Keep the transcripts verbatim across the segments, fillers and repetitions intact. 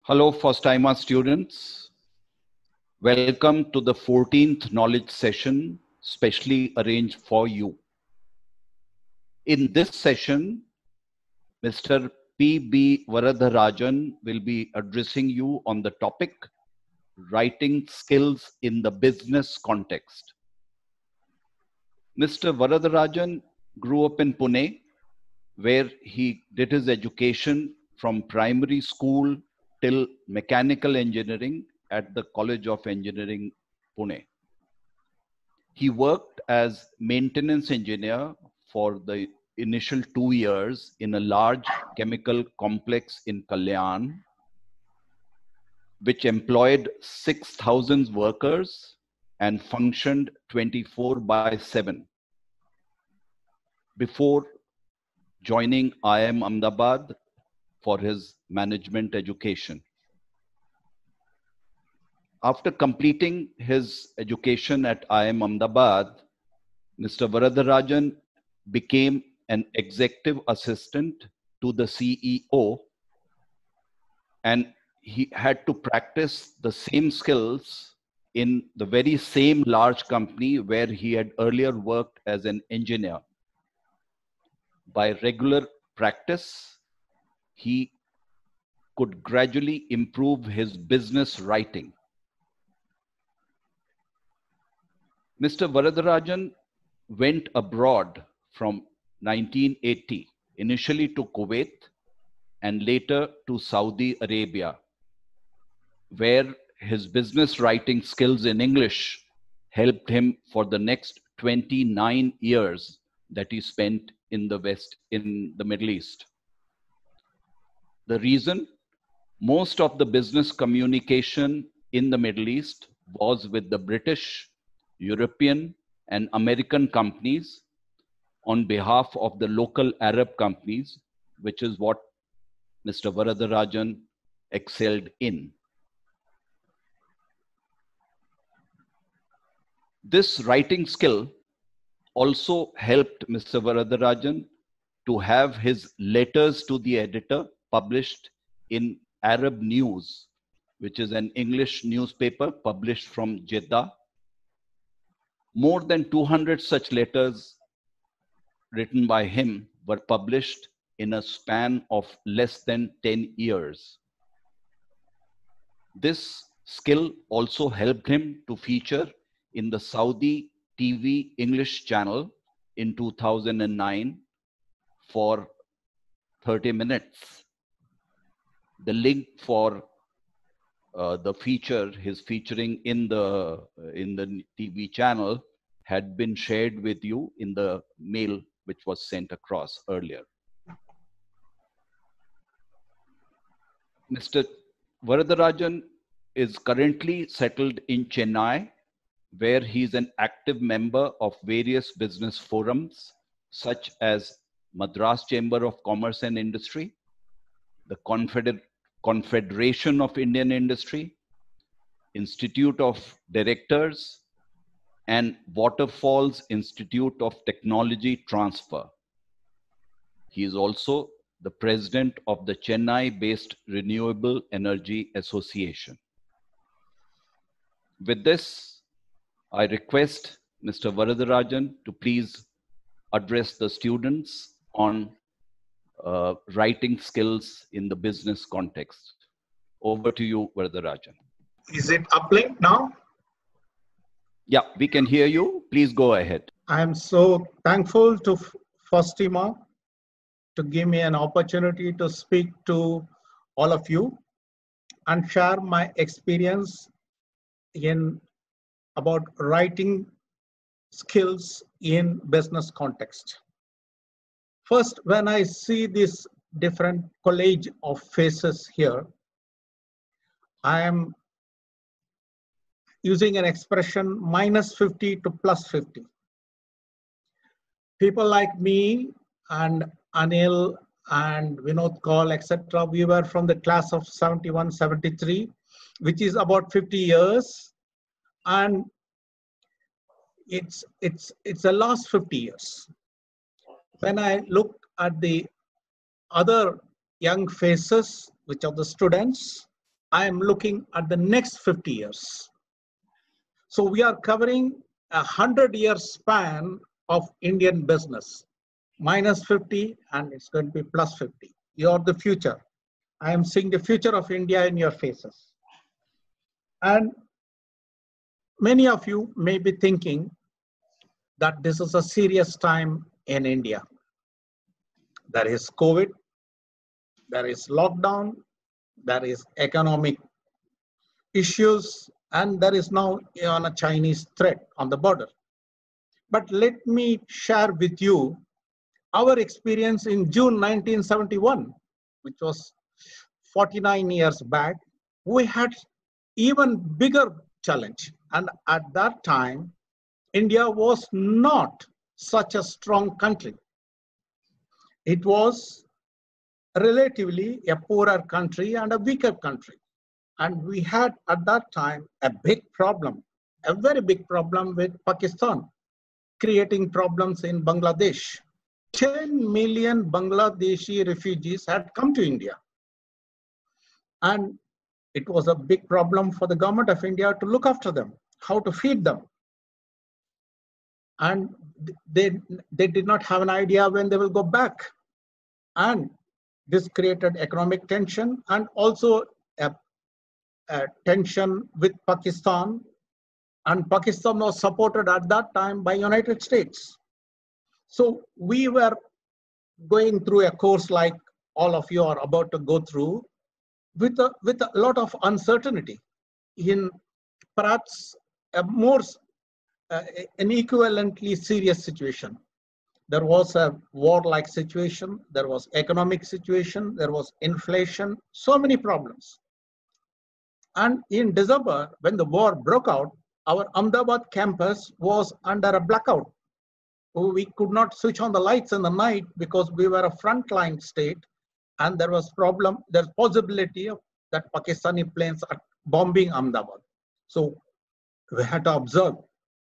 Hello, first-timer students. Welcome to the fourteenth knowledge session, specially arranged for you. In this session, Mister P B Varadarajan will be addressing you on the topic, writing skills in the business context. Mister Varadarajan grew up in Pune, where he did his education from primary school till mechanical engineering at the College of Engineering, Pune. He worked as maintenance engineer for the initial two years in a large chemical complex in Kalyan, which employed six thousand workers and functioned twenty-four by seven. Before joining I I M Ahmedabad for his management education. After completing his education at I I M Ahmedabad, Mister Varadarajan became an executive assistant to the C E O, and he had to practice the same skills in the very same large company where he had earlier worked as an engineer. By regular practice, he could gradually improve his business writing. Mister Varadarajan went abroad from nineteen eighty, initially to Kuwait and later to Saudi Arabia, where his business writing skills in English helped him for the next twenty-nine years that he spent in the West, in the Middle East. The reason? Most of the business communication in the Middle East was with the British, European, and American companies on behalf of the local Arab companies, which is what Mister Varadarajan excelled in. This writing skill also helped Mister Varadarajan to have his letters to the editor published in Arab News, which is an English newspaper published from Jeddah. More than two hundred such letters written by him were published in a span of less than ten years. This skill also helped him to feature in the Saudi T V English channel in two thousand nine for thirty minutes. The link for uh, the feature, his featuring in the, uh, in the T V channel had been shared with you in the mail which was sent across earlier. Mister Varadarajan is currently settled in Chennai, where he is an active member of various business forums, such as Madras Chamber of Commerce and Industry, the Confeder Confederation of Indian Industry, Institute of Directors, and Waterfalls Institute of Technology Transfer. He is also the president of the Chennai-based Renewable Energy Association. With this, I request Mister Varadarajan to please address the students on uh, writing skills in the business context. Over to you, Varadarajan. Is it uplink now? Yeah, we can hear you. Please go ahead. I am so thankful to FOSTIMA to give me an opportunity to speak to all of you and share my experience in about writing skills in business context. First, when I see this different collage of faces here, I am using an expression minus fifty to plus fifty. People like me and Anil and Vinod Kaul, et cetera, we were from the class of seventy-one, seventy-three, which is about fifty years. And it's, it's, it's the last fifty years. When I look at the other young faces, which are the students, I am looking at the next fifty years. So we are covering a hundred year span of Indian business, minus fifty, and it's going to be plus fifty. You're the future. I am seeing the future of India in your faces. And many of you may be thinking that this is a serious time in India. There is COVID, there is lockdown, there is economic issues, and there is now on a Chinese threat on the border. But let me share with you our experience in June nineteen seventy-one, which was forty-nine years back. We had even bigger challenge. And at that time, India was not such a strong country. It was relatively a poorer country and a weaker country. And we had at that time a big problem, a very big problem with Pakistan, creating problems in Bangladesh. ten million Bangladeshi refugees had come to India. And it was a big problem for the government of India to look after them, how to feed them. And they, they did not have an idea when they will go back. And this created economic tension and also a, a tension with Pakistan. And Pakistan was supported at that time by United States. So we were going through a course like all of you are about to go through with a, with a lot of uncertainty in perhaps a more, uh, an equivalently serious situation. There was a war-like situation, there was economic situation, there was inflation, so many problems. And in December, when the war broke out, our Ahmedabad campus was under a blackout. We could not switch on the lights in the night because we were a frontline state, and there was problem, there's possibility of that Pakistani planes are bombing Ahmedabad. So we had to observe.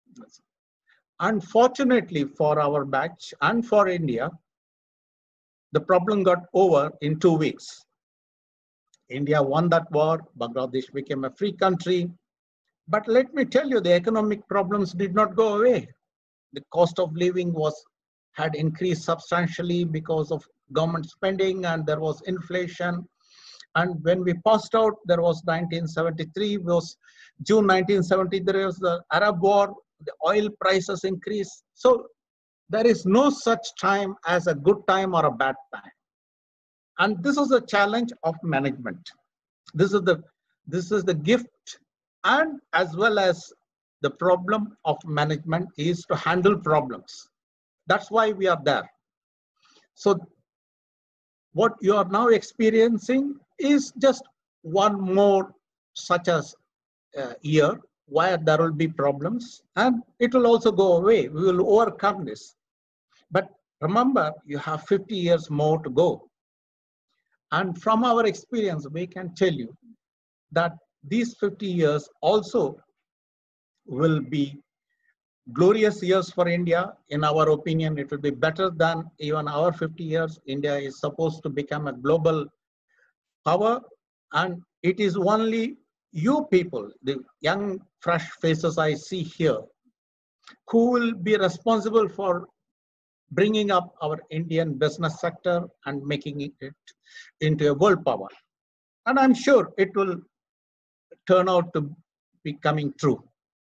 Unfortunately for our batch and for India, the problem got over in two weeks. India won that war, Bangladesh became a free country. But let me tell you, the economic problems did not go away. The cost of living was had increased substantially because of government spending, and there was inflation. And when we passed out, there was nineteen seventy-three, was June nineteen seventy-three was the Arab War, the oil prices increased. So there is no such time as a good time or a bad time. And this is the challenge of management. This is the, this is the gift, and as well as the problem of management is to handle problems. That's why we are there. So what you are now experiencing is just one more such as uh, year where there will be problems, and it will also go away. We will overcome this. But remember, you have fifty years more to go. And from our experience, we can tell you that these fifty years also will be glorious years for India. In our opinion, it will be better than even our fifty years. India is supposed to become a global power, and it is only you people, the young, fresh faces I see here, who will be responsible for bringing up our Indian business sector and making it into a world power. And I'm sure it will turn out to be coming true.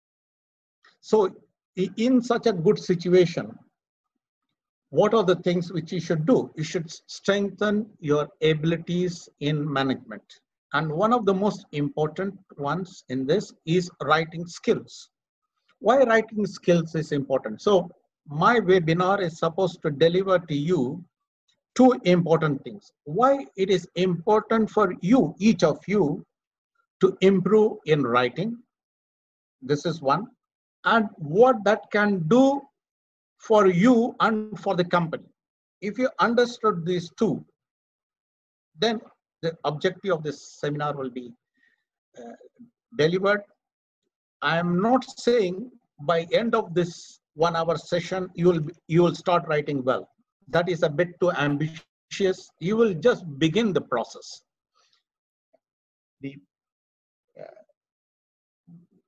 So in such a good situation, what are the things which you should do? You should strengthen your abilities in management. And one of the most important ones in this is writing skills. Why writing skills is important? So my webinar is supposed to deliver to you two important things. Why it is important for you, each of you, to improve in writing. This is one. And what that can do for you and for the company. If you understood these two, then the objective of this seminar will be uh, delivered. I am not saying by end of this one hour session, you will, you will start writing well. That is a bit too ambitious. You will just begin the process. The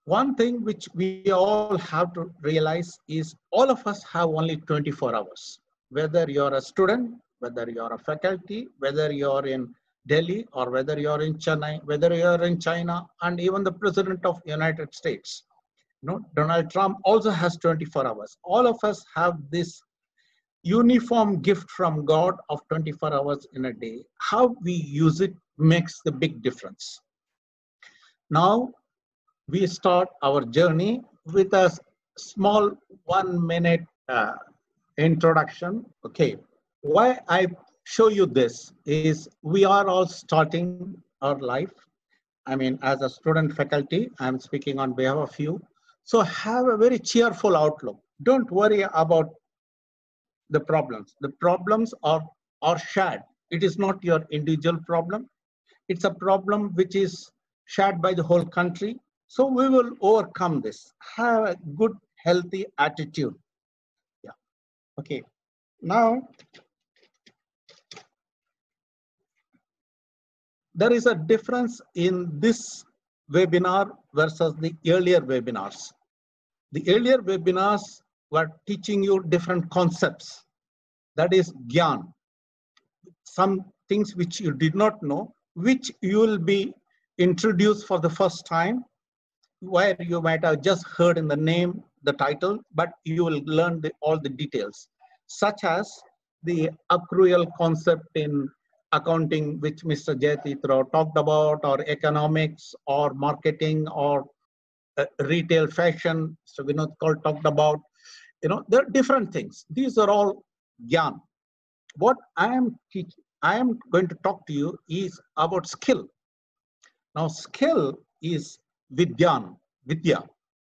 one thing which we all have to realize is all of us have only twenty-four hours. Whether you're a student, whether you're a faculty, whether you're in Delhi or whether you're in Chennai, whether you're in China, and even the President of the United States, you know, Donald Trump also has twenty-four hours. All of us have this uniform gift from God of twenty-four hours in a day. How we use it makes the big difference. Now, we start our journey with a small one minute uh, introduction. Okay, why I show you this is we are all starting our life. I mean, as a student faculty, I'm speaking on behalf of you. So have a very cheerful outlook. Don't worry about the problems. The problems are, are shared. It is not your individual problem. It's a problem which is shared by the whole country. So we will overcome this. Have a good, healthy attitude. Yeah. Okay. Now, there is a difference in this webinar versus the earlier webinars. The earlier webinars were teaching you different concepts. That is Gyan. Some things which you did not know, which you will be introduced for the first time, where you might have just heard in the name, the title, but you will learn the, all the details, such as the accrual concept in accounting, which Mister Jayatith Rao talked about, or economics, or marketing, or uh, retail fashion, so Vinod Kaul talked about. You know, there are different things. These are all Gyan. What I am teaching, I am going to talk to you is about skill. Now, skill is Vidyan, Vidya.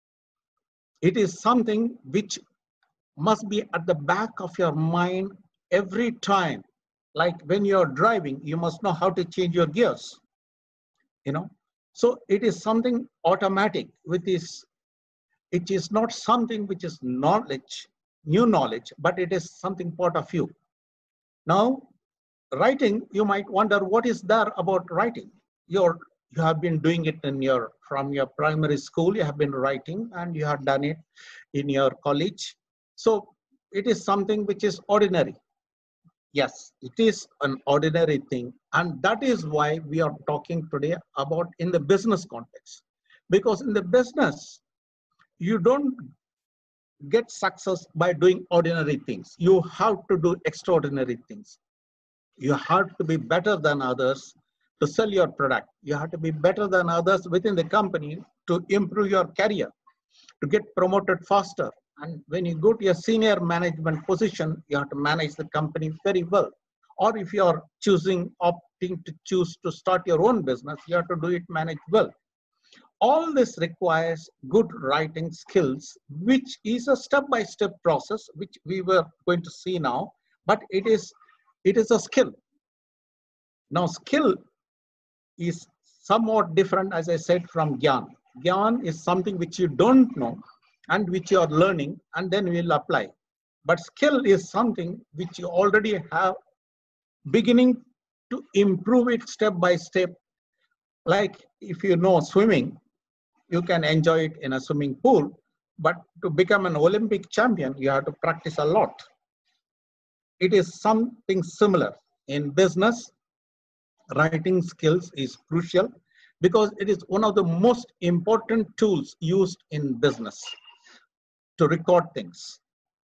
It is something which must be at the back of your mind every time. Like when you're driving, you must know how to change your gears. You know, so it is something automatic, which is, it is not something which is knowledge, new knowledge, but it is something part of you. Now, writing, you might wonder what is there about writing. You're, you have been doing it in your, from your primary school, you have been writing, and you have done it in your college. So it is something which is ordinary. Yes, it is an ordinary thing. And that is why we are talking today about in the business context. Because in the business, you don't get success by doing ordinary things. You have to do extraordinary things. You have to be better than others to sell your product. You have to be better than others within the company to improve your career, to get promoted faster. And when you go to a senior management position, you have to manage the company very well. Or if you are choosing, opting to choose to start your own business, you have to do it manage well. All this requires good writing skills, which is a step-by-step process, which we were going to see now, but it is, it is a skill. Now, skill is somewhat different, as I said, from Gyan. Gyan is something which you don't know and which you are learning, and then we will apply. But skill is something which you already have, beginning to improve it step by step. Like if you know swimming, you can enjoy it in a swimming pool, but to become an Olympic champion, you have to practice a lot. It is something similar. In business, writing skills is crucial because it is one of the most important tools used in business to record things.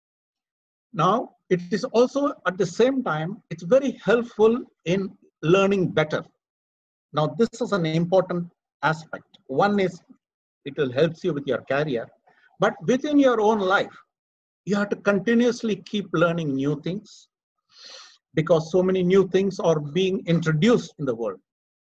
Now, it is also at the same time, it's very helpful in learning better. Now, this is an important aspect. One is it will help you with your career, but within your own life, you have to continuously keep learning new things because so many new things are being introduced in the world.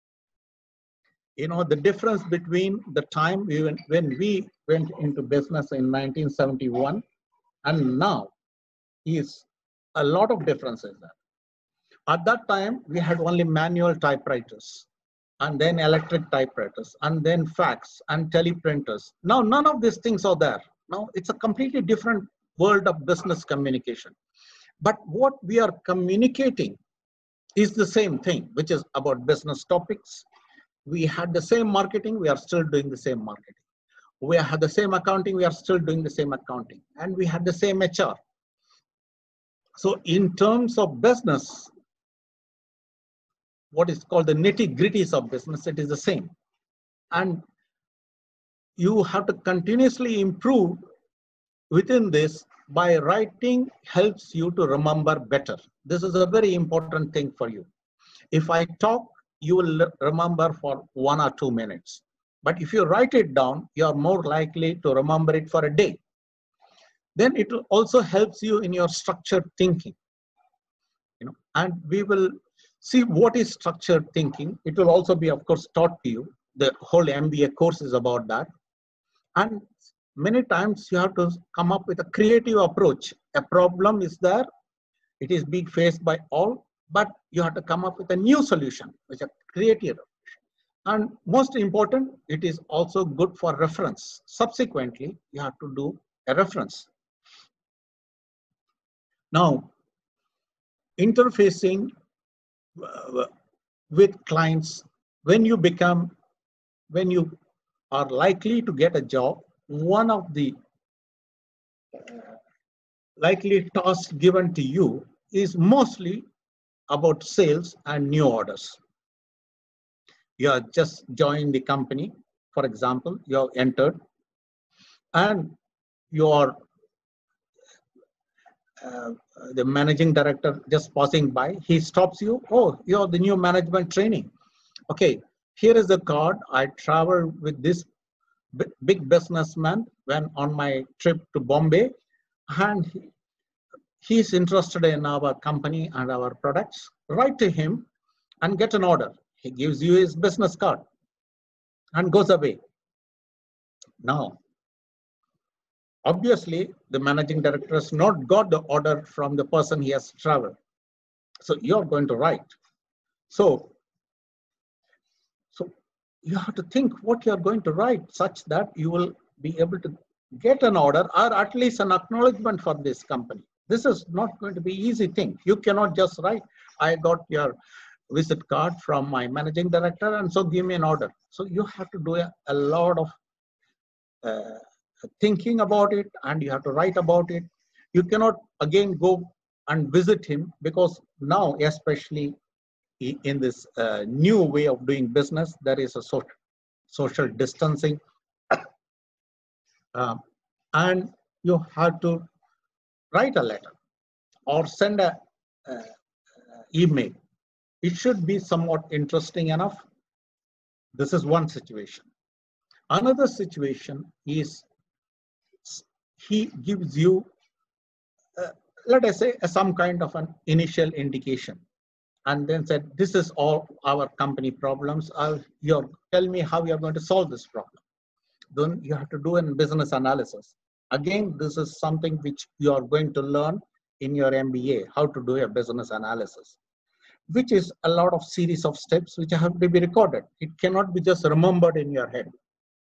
You know, the difference between the time we went, when we went into business in nineteen seventy-one and now is a lot of differences there. At that time, we had only manual typewriters and then electric typewriters and then fax and teleprinters. Now, none of these things are there. Now, it's a completely different world of business communication. But what we are communicating is the same thing, which is about business topics. We had the same marketing. We are still doing the same marketing. We had the same accounting, we are still doing the same accounting. And we had the same H R. So in terms of business, what is called the nitty-gritties of business, it is the same. And you have to continuously improve within this. By writing helps you to remember better. This is a very important thing for you. If I talk, you will remember for one or two minutes. But if you write it down, you are more likely to remember it for a day. Then it will also helps you in your structured thinking. You know, and we will see what is structured thinking. It will also be, of course, taught to you. The whole M B A course is about that. And many times you have to come up with a creative approach. A problem is there. It is being faced by all, but you have to come up with a new solution, which is creative. And most important, it is also good for reference. Subsequently, you have to do a reference. Now, interfacing uh, with clients, when you become, when you are likely to get a job, one of the likely tasks given to you is mostly about sales and new orders. You have just joined the company, for example, you have entered, and you are uh, the managing director just passing by. He stops you. Oh, you're the new management training. Okay, here is the card. I traveled with this big businessman when on my trip to Bombay, and he, he's interested in our company and our products. Write to him and get an order. He gives you his business card and goes away. Now, obviously, the managing director has not got the order from the person he has traveled. So you're going to write. So, so you have to think what you're going to write such that you will be able to get an order or at least an acknowledgement for this company. This is not going to be an easy thing. You cannot just write, I got your visit card from my managing director and so give me an order. So you have to do a, a lot of uh, thinking about it, and you have to write about it. You cannot again go and visit him, because now, especially in this uh, new way of doing business, there is a social, social distancing. Uh, and you have to write a letter or send a uh, email. It should be somewhat interesting enough. This is one situation. Another situation is he gives you, uh, let us say, uh, some kind of an initial indication, and then said, this is all our company problems. I'll, you're, tell me how you're going to solve this problem. Then you have to do a business analysis. Again, this is something which you are going to learn in your M B A, how to do a business analysis, which is a lot of series of steps which have to be recorded. It cannot be just remembered in your head.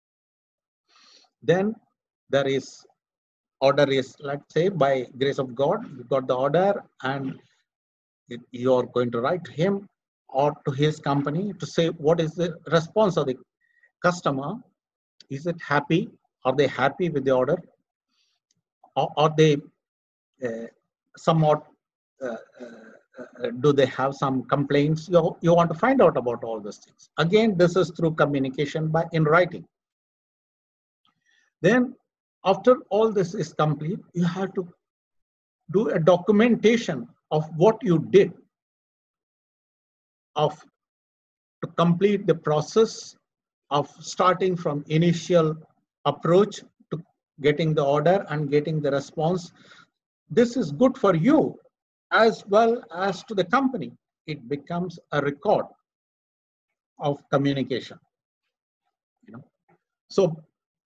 Then there is order is, let's say, by grace of God, you got the order and you are going to write to him or to his company to say what is the response of the customer. Is it happy? Are they happy with the order? Or are they uh, somewhat, uh, uh, do they have some complaints? You, you want to find out about all these things. Again, this is through communication by in writing. Then after all this is complete, you have to do a documentation of what you did of to complete the process of starting from initial approach to getting the order and getting the response. This is good for you as well as to the company. It becomes a record of communication. You know, so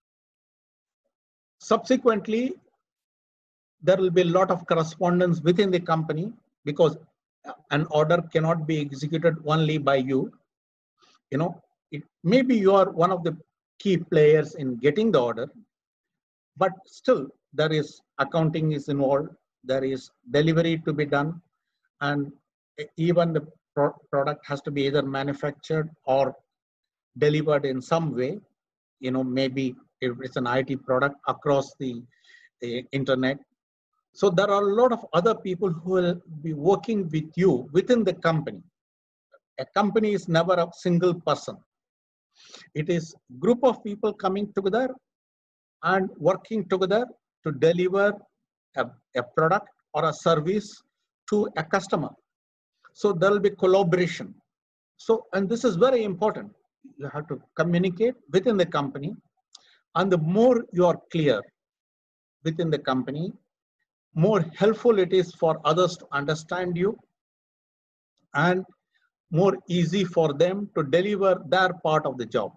subsequently, there will be a lot of correspondence within the company, because an order cannot be executed only by you. You know, it, maybe you are one of the key players in getting the order, but still there is accounting is involved, there is delivery to be done, and even the pro product has to be either manufactured or delivered in some way. You know, maybe if it's an I T product across the, the internet. So there are a lot of other people who will be working with you within the company. A company is never a single person. It is a group of people coming together and working together to deliver a, a product or a service to a customer. So there will be collaboration. So, and this is very important. You have to communicate within the company, and the more you are clear within the company, more helpful it is for others to understand you, and more easy for them to deliver their part of the job.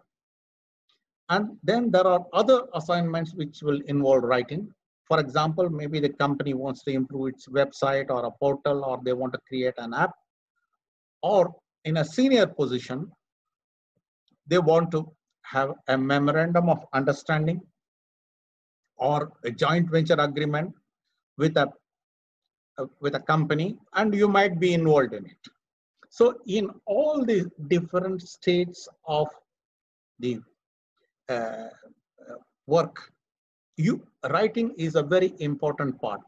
And then there are other assignments which will involve writing. For example, maybe the company wants to improve its website or a portal, or they want to create an app, or in a senior position, they want to have a memorandum of understanding or a joint venture agreement with a, with a company, and you might be involved in it. So in all the different states of the uh, work, you writing is a very important part.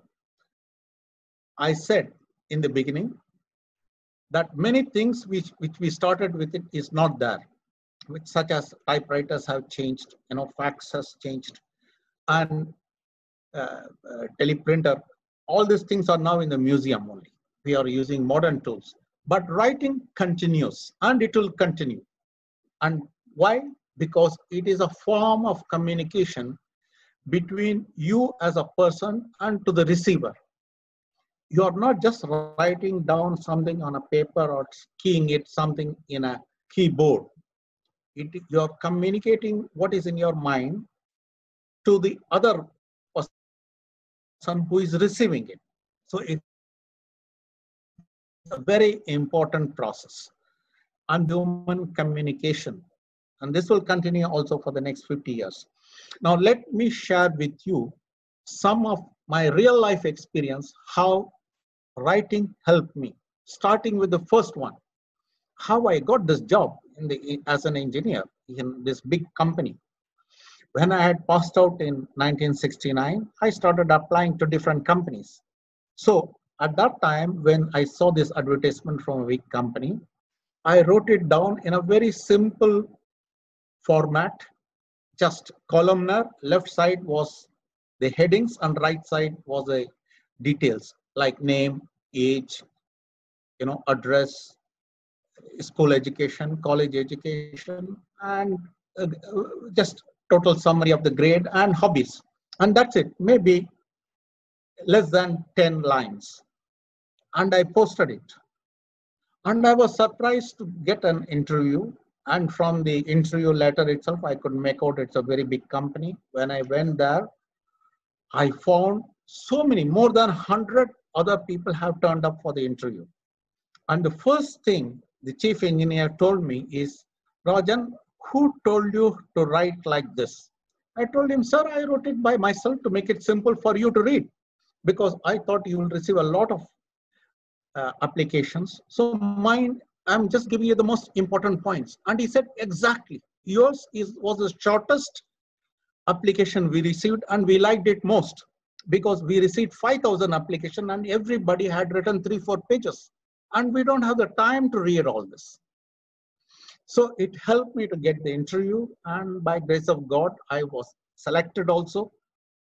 I said in the beginning that many things which, which we started with it is not there, which such as typewriters have changed, you know, fax has changed, and uh, uh, teleprinter, all these things are now in the museum only. We are using modern tools, but writing continues and it will continue. And why? Because it is a form of communication between you as a person and to the receiver. You are not just writing down something on a paper or keying it something in a keyboard. It, you're communicating what is in your mind to the other person who is receiving it. So it's a very important process. And human communication. And this will continue also for the next fifty years. Now, let me share with you some of my real life experience, how writing helped me, starting with the first one, how I got this job in the, as an engineer in this big company. When I had passed out in nineteen sixty-nine, I started applying to different companies. So at that time, when I saw this advertisement from a big company, I wrote it down in a very simple format, just columnar. Left side was the headings and right side was the details like name, age, you know, address, school education, college education, and uh, just total summary of the grade and hobbies. And that's it, maybe less than ten lines. And I posted it. And I was surprised to get an interview. And from the interview letter itself, I could make out it's a very big company. When I went there, I found so many, more than one hundred other people have turned up for the interview. And the first thing the chief engineer told me is, Rajan, who told you to write like this? I told him, sir, I wrote it by myself to make it simple for you to read, because I thought you will receive a lot of uh, applications. So mine, I'm just giving you the most important points. And he said, exactly. Yours is, was the shortest application we received, and we liked it most because we received five thousand applications and everybody had written three, four pages. And we don't have the time to read all this. So it helped me to get the interview, and by grace of God, I was selected also.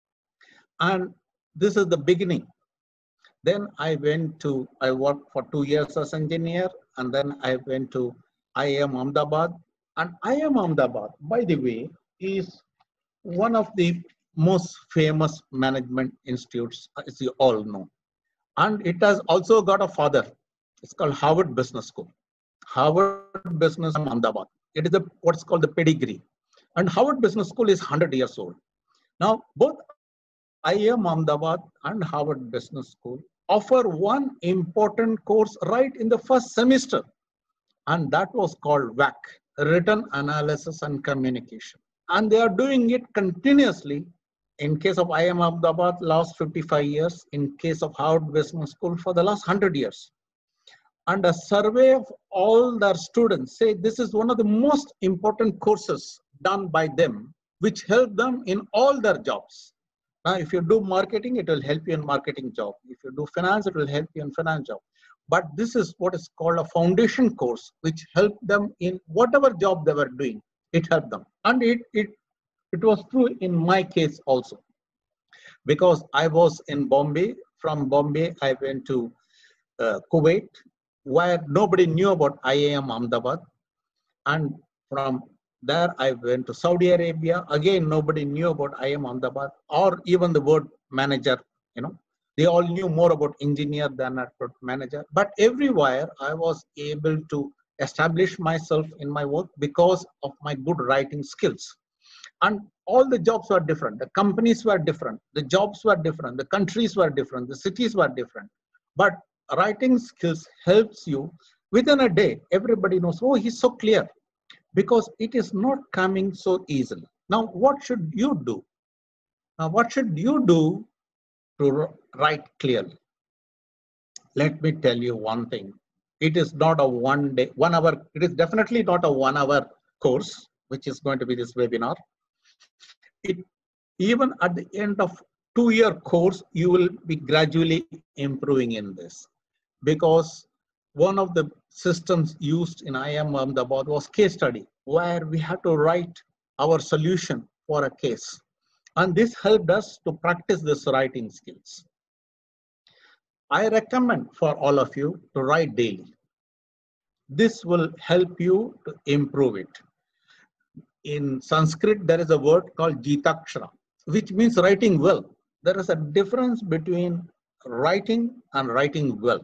And this is the beginning. Then I went to, I worked for two years as engineer, and then I went to I I M Ahmedabad. And I I M Ahmedabad, by the way, is one of the most famous management institutes, as you all know. And it has also got a father. It's called Harvard Business School. Harvard Business School, Ahmedabad. It is a, what's called the pedigree. And Harvard Business School is one hundred years old. Now, both I I M Ahmedabad and Harvard Business School offer one important course right in the first semester. And that was called W A C, Written Analysis and Communication. And they are doing it continuously. In case of I I M Ahmedabad, last fifty-five years. In case of Harvard Business School, for the last one hundred years. And a survey of all their students say this is one of the most important courses done by them which help them in all their jobs. Now, if you do marketing, it will help you in marketing job. If you do finance, it will help you in finance job. But this is what is called a foundation course, which helped them in whatever job they were doing. It helped them. And it, it, it was true in my case also. Because I was in Bombay. From Bombay, I went to uh, Kuwait, where nobody knew about I I M Ahmedabad. And from there, I went to Saudi Arabia. Again, nobody knew about I I M Ahmedabad or even the word manager. You know, they all knew more about engineer than about manager. But everywhere, I was able to establish myself in my work because of my good writing skills. And all the jobs were different. The companies were different. The jobs were different. The countries were different. The cities were different. But writing skills helps you within a day. Everybody knows, oh, he's so clear, because it is not coming so easily. Now, what should you do? Now, what should you do to write clearly? Let me tell you one thing. It is not a one day, one hour. It is definitely not a one hour course, which is going to be this webinar. It, even at the end of two-year course, you will be gradually improving in this, because one of the systems used in I I M Ahmedabad was case study, where we had to write our solution for a case. And this helped us to practice this writing skills. I recommend for all of you to write daily. This will help you to improve it. In Sanskrit, there is a word called Jitakshara, which means writing well. There is a difference between writing and writing well.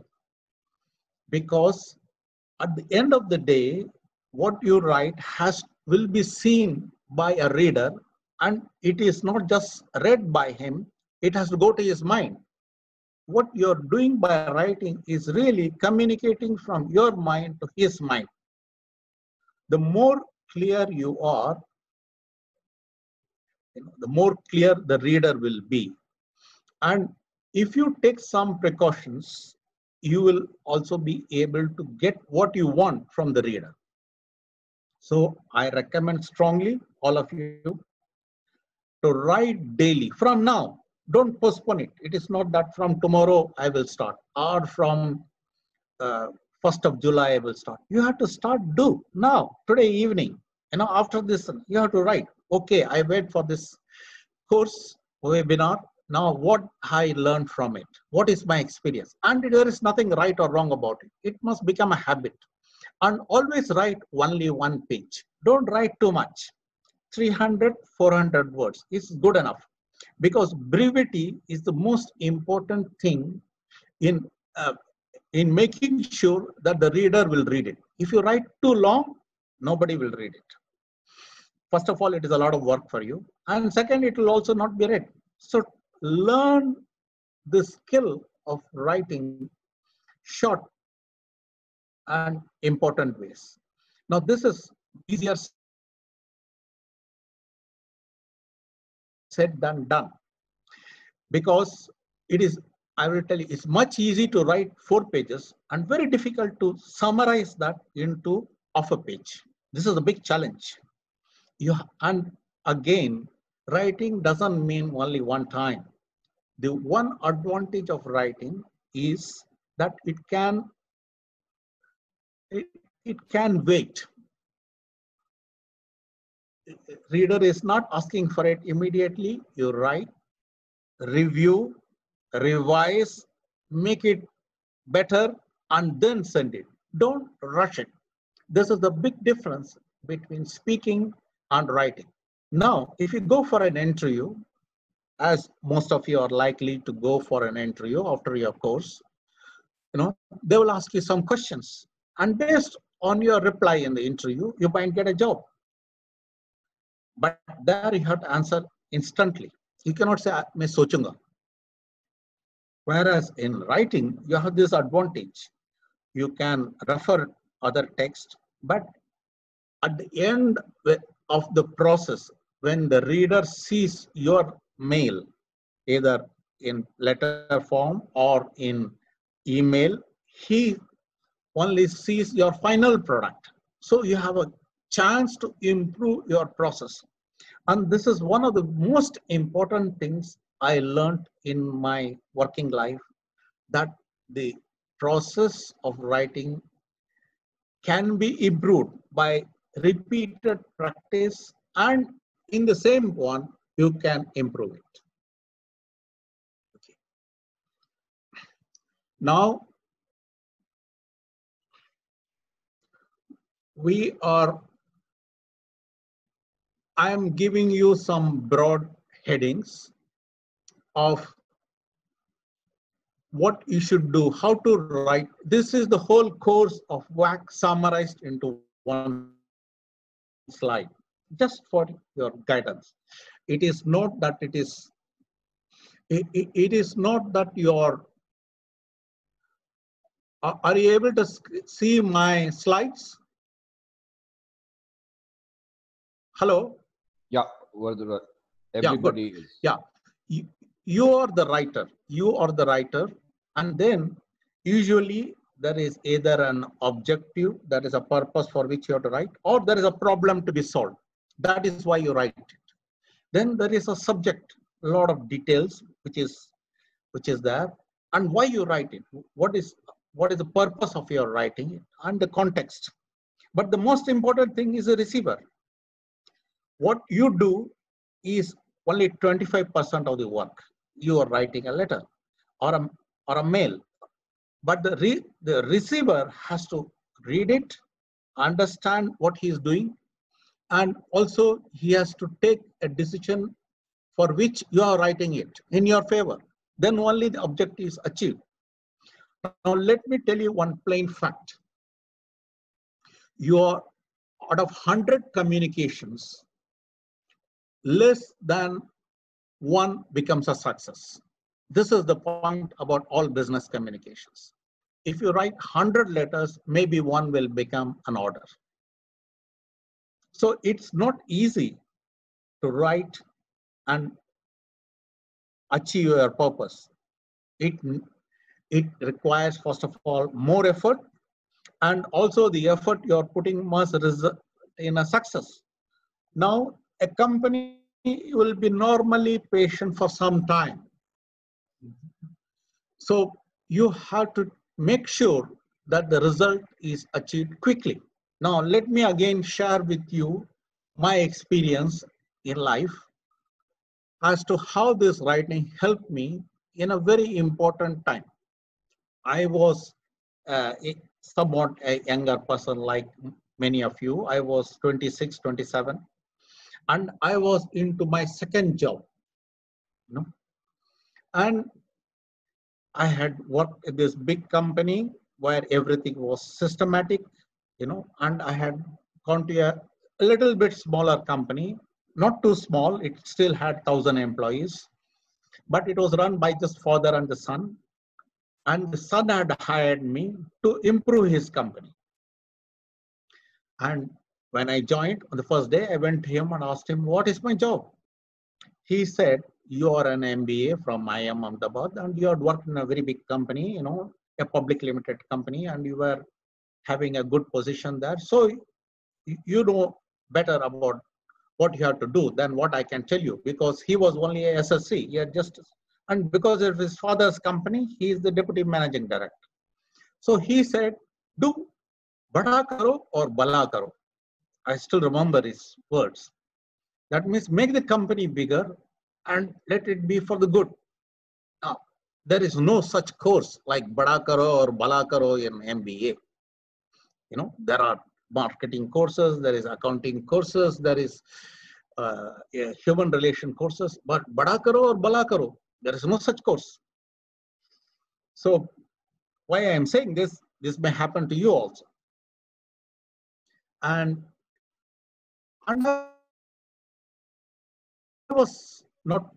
Because at the end of the day, what you write has will be seen by a reader, and it is not just read by him, it has to go to his mind. What you're doing by writing is really communicating from your mind to his mind. The more clear you are, you know, the more clear the reader will be. And if you take some precautions, you will also be able to get what you want from the reader. So I recommend strongly all of you to write daily from now. Don't postpone it. It is not that from tomorrow I will start, or from uh, first of July I will start. You have to start do now, today evening. You know, after this, you have to write, okay, I wait for this course webinar. Now, what I learned from it? What is my experience? And there is nothing right or wrong about it. It must become a habit. And always write only one page. Don't write too much. three hundred, four hundred words is good enough, because brevity is the most important thing in, uh, in making sure that the reader will read it. If you write too long, nobody will read it. First of all, it is a lot of work for you. And second, it will also not be read. So learn the skill of writing short and important ways. Now, this is easier said than done, because it is, I will tell you, it's much easy to write four pages and very difficult to summarize that into half a page. This is a big challenge. You, and again, writing doesn't mean only one time. The one advantage of writing is that it can, it, it can wait. Reader is not asking for it immediately. You write, review, revise, make it better, and then send it. Don't rush it. This is the big difference between speaking and writing. Now, if you go for an interview, as most of you are likely to go for an interview after your course, you know, they will ask you some questions. And based on your reply in the interview, you might get a job. But there you have to answer instantly. You cannot say, "Main sochunga." Whereas in writing, you have this advantage. You can refer other text, but at the end of the process, when the reader sees your mail, either in letter form or in email, he only sees your final product. So you have a chance to improve your process. And this is one of the most important things I learned in my working life, that the process of writing can be improved by repeated practice, and in the same one, you can improve it. Okay. Now, we are, I am giving you some broad headings of what you should do, how to write. This is the whole course of W A C summarized into one slide, just for your guidance. It is not that it is, it, it, it is not that your, are, are you able to see my slides? Hello? Yeah, everybody yeah, is. Yeah, you, you are the writer, you are the writer, and then usually there is either an objective, that is a purpose for which you have to write, or there is a problem to be solved. That is why you write it. Then there is a subject, a lot of details, which is which is there, and why you write it. What is what is the purpose of your writing it, and the context. But the most important thing is the receiver. What you do is only twenty-five percent of the work. You are writing a letter or a, or a mail, but the, re, the receiver has to read it, understand what he is doing, and also he has to take a decision for which you are writing it in your favor. Then only the objective is achieved. Now let me tell you one plain fact. You are, out of one hundred communications, less than one becomes a success. This is the point about all business communications. If you write one hundred letters, maybe one will become an order. So it's not easy to write and achieve your purpose. It, it requires, first of all, more effort, and also the effort you're putting must result in a success. Now, a company will be normally patient for some time. So you have to make sure that the result is achieved quickly. Now, let me again share with you my experience in life as to how this writing helped me in a very important time. I was uh, a, somewhat a younger person like many of you. I was twenty-six, twenty-seven, and I was into my second job, you know, and I had worked at this big company where everything was systematic, you know, and I had gone to a, a little bit smaller company, not too small. It still had thousand employees, but it was run by just father and the son. And the son had hired me to improve his company. And when I joined on the first day, I went to him and asked him, what is my job? He said, you are an M B A from I I M Ahmedabad, and you had worked in a very big company, you know, a public limited company, and you were having a good position there. So you know better about what you have to do than what I can tell you, because he was only a S S C. He had just, and because of his father's company, he is the deputy managing director. So he said, do bada karo or bala karo. I still remember his words. That means make the company bigger and let it be for the good. Now, there is no such course like bada karo or bala karo in M B A. You know, there are marketing courses, there is accounting courses, there is uh, human relation courses, but bada karo or bala karo, there is no such course. So why I am saying this, this may happen to you also. And, and I was not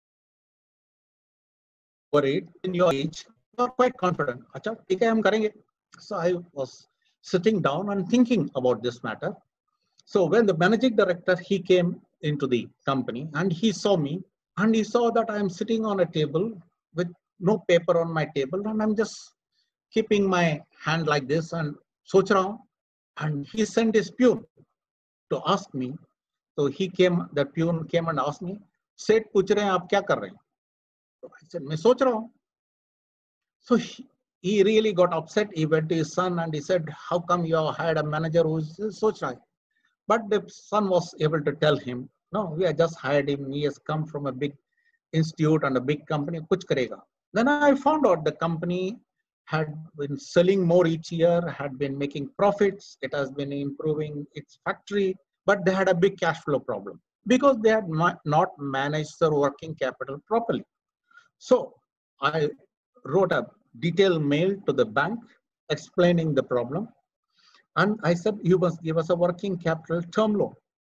worried. In your age, you are quite confident. Acha, theek hai, hum karenge. So I was sitting down and thinking about this matter. So when the managing director, he came into the company and he saw me, and he saw that I am sitting on a table with no paper on my table, and I'm just keeping my hand like this and soch raha hu. And he sent his peon to ask me So he came, the peon came and asked me, "Seth पूछ रहे हैं आप क्या कर रहे हैं?" So I said, "मैं सोच रहा हूँ." So he, he really got upset. He went to his son and he said, "How come you hired a manager who is soch raha hai?" But the son was able to tell him, "No, we have just hired him. He has come from a big institute and a big company. Kuch karega." Then I found out the company had been selling more each year, had been making profits. It has been improving its factory, but they had a big cash flow problem because they had not managed their working capital properly. So I wrote a detailed mail to the bank explaining the problem. And I said, "You must give us a working capital term loan."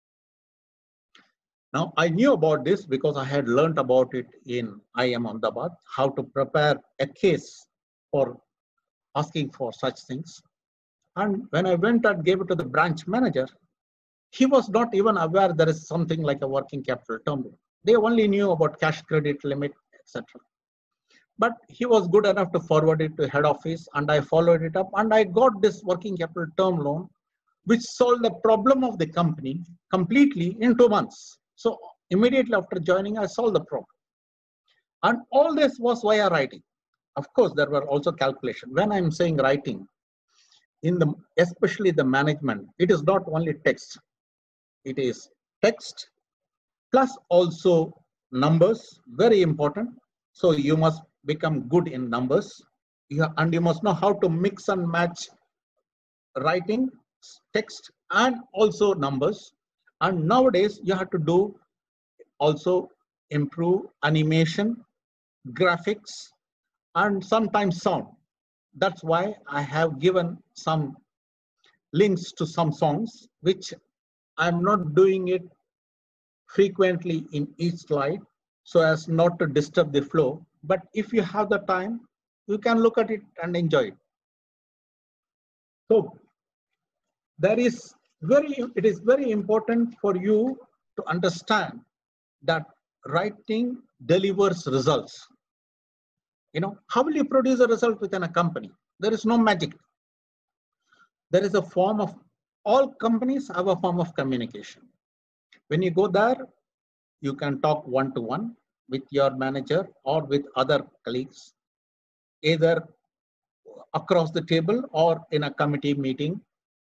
Now, I knew about this because I had learned about it in I I M Ahmedabad, how to prepare a case for asking for such things. And when I went and gave it to the branch manager, he was not even aware there is something like a working capital term loan. They only knew about cash credit limit, et cetera. But he was good enough to forward it to head office, and I followed it up, and I got this working capital term loan, which solved the problem of the company completely in two months. So immediately after joining, I solved the problem. And all this was via writing. Of course, there were also calculations. When I'm saying writing, in the especially the management, it is not only text. It is text plus also numbers, very important. So you must become good in numbers. You, and you must know how to mix and match writing, text, and also numbers. And nowadays you have to do also improve animation, graphics, and sometimes sound. That's why I have given some links to some songs, which I'm not doing it frequently in each slide so as not to disturb the flow. But if you have the time, you can look at it and enjoy it. So there is very, it is very important for you to understand that writing delivers results. You know, how will you produce a result within a company? There is no magic. There is a form of, all companies have a form of communication. When you go there, you can talk one-to-one with your manager or with other colleagues, either across the table or in a committee meeting,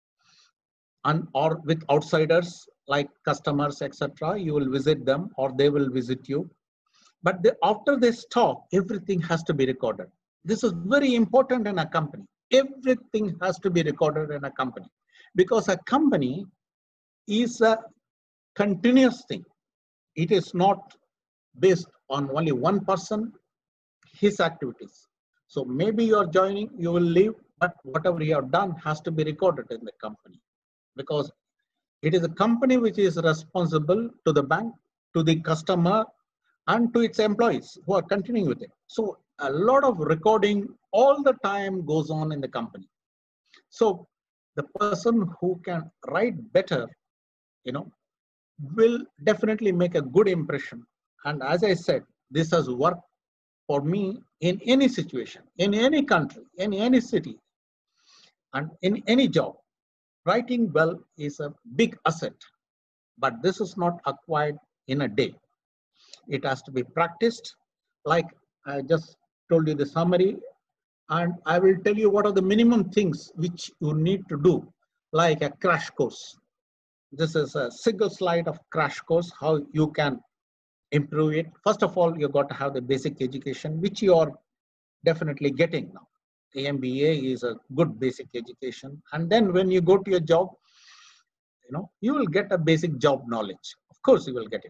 and or with outsiders like customers, et cetera. You will visit them or they will visit you. But the, after this talk, everything has to be recorded. This is very important in a company. Everything has to be recorded in a company because a company is a continuous thing. It is not based on only one person, his activities. So maybe you are joining, you will leave, but whatever you have done has to be recorded in the company because it is a company which is responsible to the bank, to the customer, and to its employees who are continuing with it. So a lot of recording all the time goes on in the company. So the person who can write better, you know, will definitely make a good impression. And as I said, this has worked for me in any situation, in any country, in any city, and in any job. Writing well is a big asset, but this is not acquired in a day. It has to be practiced. Like I just told you the summary, and I will tell you what are the minimum things which you need to do, like a crash course. This is a single slide of crash course, how you can improve it. First of all, you got to have the basic education, which you are definitely getting now. A M B A is a good basic education. And then when you go to your job, you know, you will get a basic job knowledge. Of course, you will get it.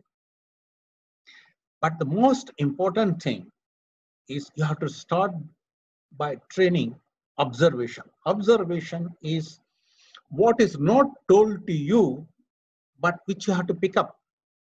But the most important thing is you have to start by training observation. Observation is what is not told to you, but which you have to pick up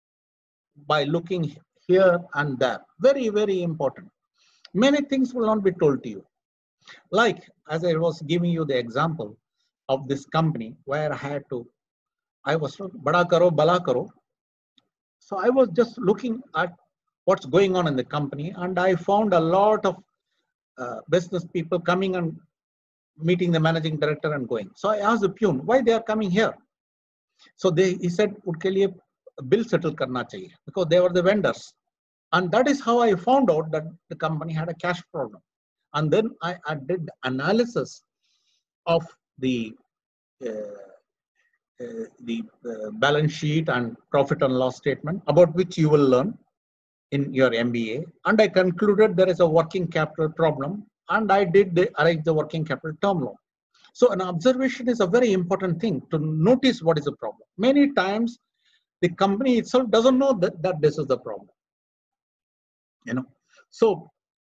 by looking here and there. Very, very important. Many things will not be told to you. Like, as I was giving you the example of this company where I had to, I was bada karo, bala karo. So I was just looking at what's going on in the company, and I found a lot of uh, business people coming and meeting the managing director and going. So I asked the peon, why they are coming here? So they, he said, "Udke liye bill settle karna chahiye, because they were the vendors. And that is how I found out that the company had a cash problem. And then I, I did analysis of the uh, uh, the uh, balance sheet and profit and loss statement, about which you will learn in your M B A. And I concluded there is a working capital problem, and I did the, arrange the working capital term loan. So an observation is a very important thing to notice what is the problem. Many times the company itself doesn't know that, that this is the problem. You know, so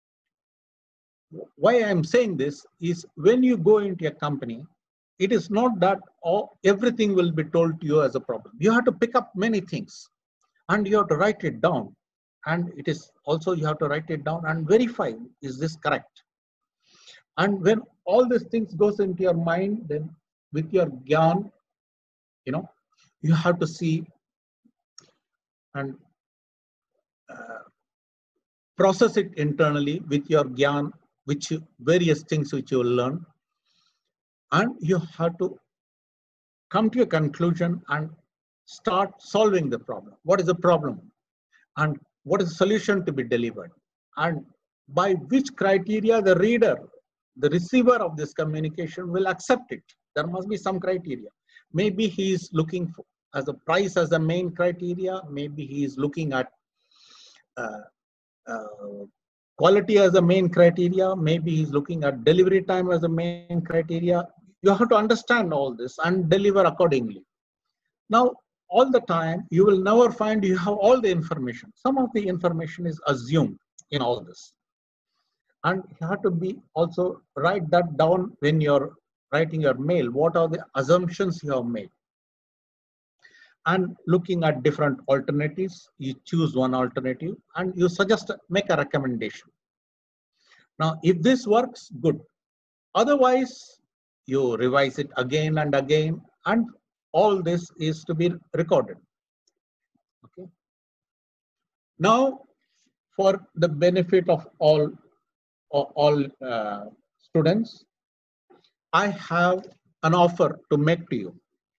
why I'm saying this is, when you go into a company, it is not that all, everything will be told to you as a problem. You have to pick up many things and you have to write it down. And it is also, you have to write it down and verify, is this correct? And when all these things goes into your mind, then with your gyan, you know, you have to see and uh, process it internally with your gyan, which various things which you will learn. And you have to come to a conclusion and start solving the problem. What is the problem? And what is the solution to be delivered? And by which criteria the reader, the receiver of this communication will accept it. There must be some criteria. Maybe he is looking for as a price as the main criteria. Maybe he is looking at uh, uh, quality as the main criteria. Maybe he's looking at delivery time as the main criteria. You have to understand all this and deliver accordingly. Now, all the time, you will never find you have all the information. Some of the information is assumed in all this. And you have to be also write that down when you're writing your mail. What are the assumptions you have made? And looking at different alternatives, you choose one alternative and you suggest, make a recommendation. Now, if this works, good. Otherwise, you revise it again and again, and all this is to be recorded. Okay. Now, for the benefit of all, all uh, students, I have an offer to make to you.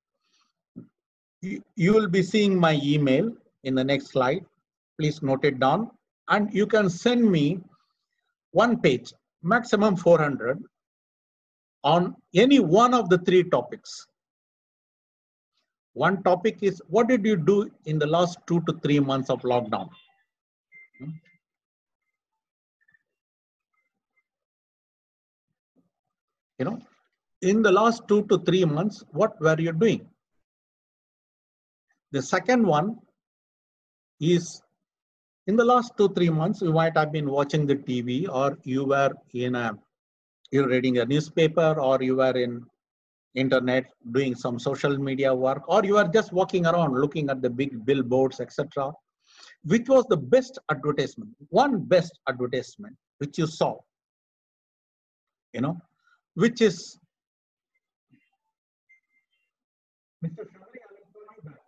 you. You will be seeing my email in the next slide. Please note it down. And you can send me one page, maximum four hundred, on any one of the three topics. One topic is, what did you do in the last two to three months of lockdown? You know, in the last two to three months, what were you doing? The second one is, in the last two, three months, you might have been watching the T V, or you were in a, you're reading a newspaper, or you were in internet doing some social media work, or you are just walking around looking at the big billboards, et cetera. Which was the best advertisement? One best advertisement which you saw, you know, which is, Mister Shari, I will call you back.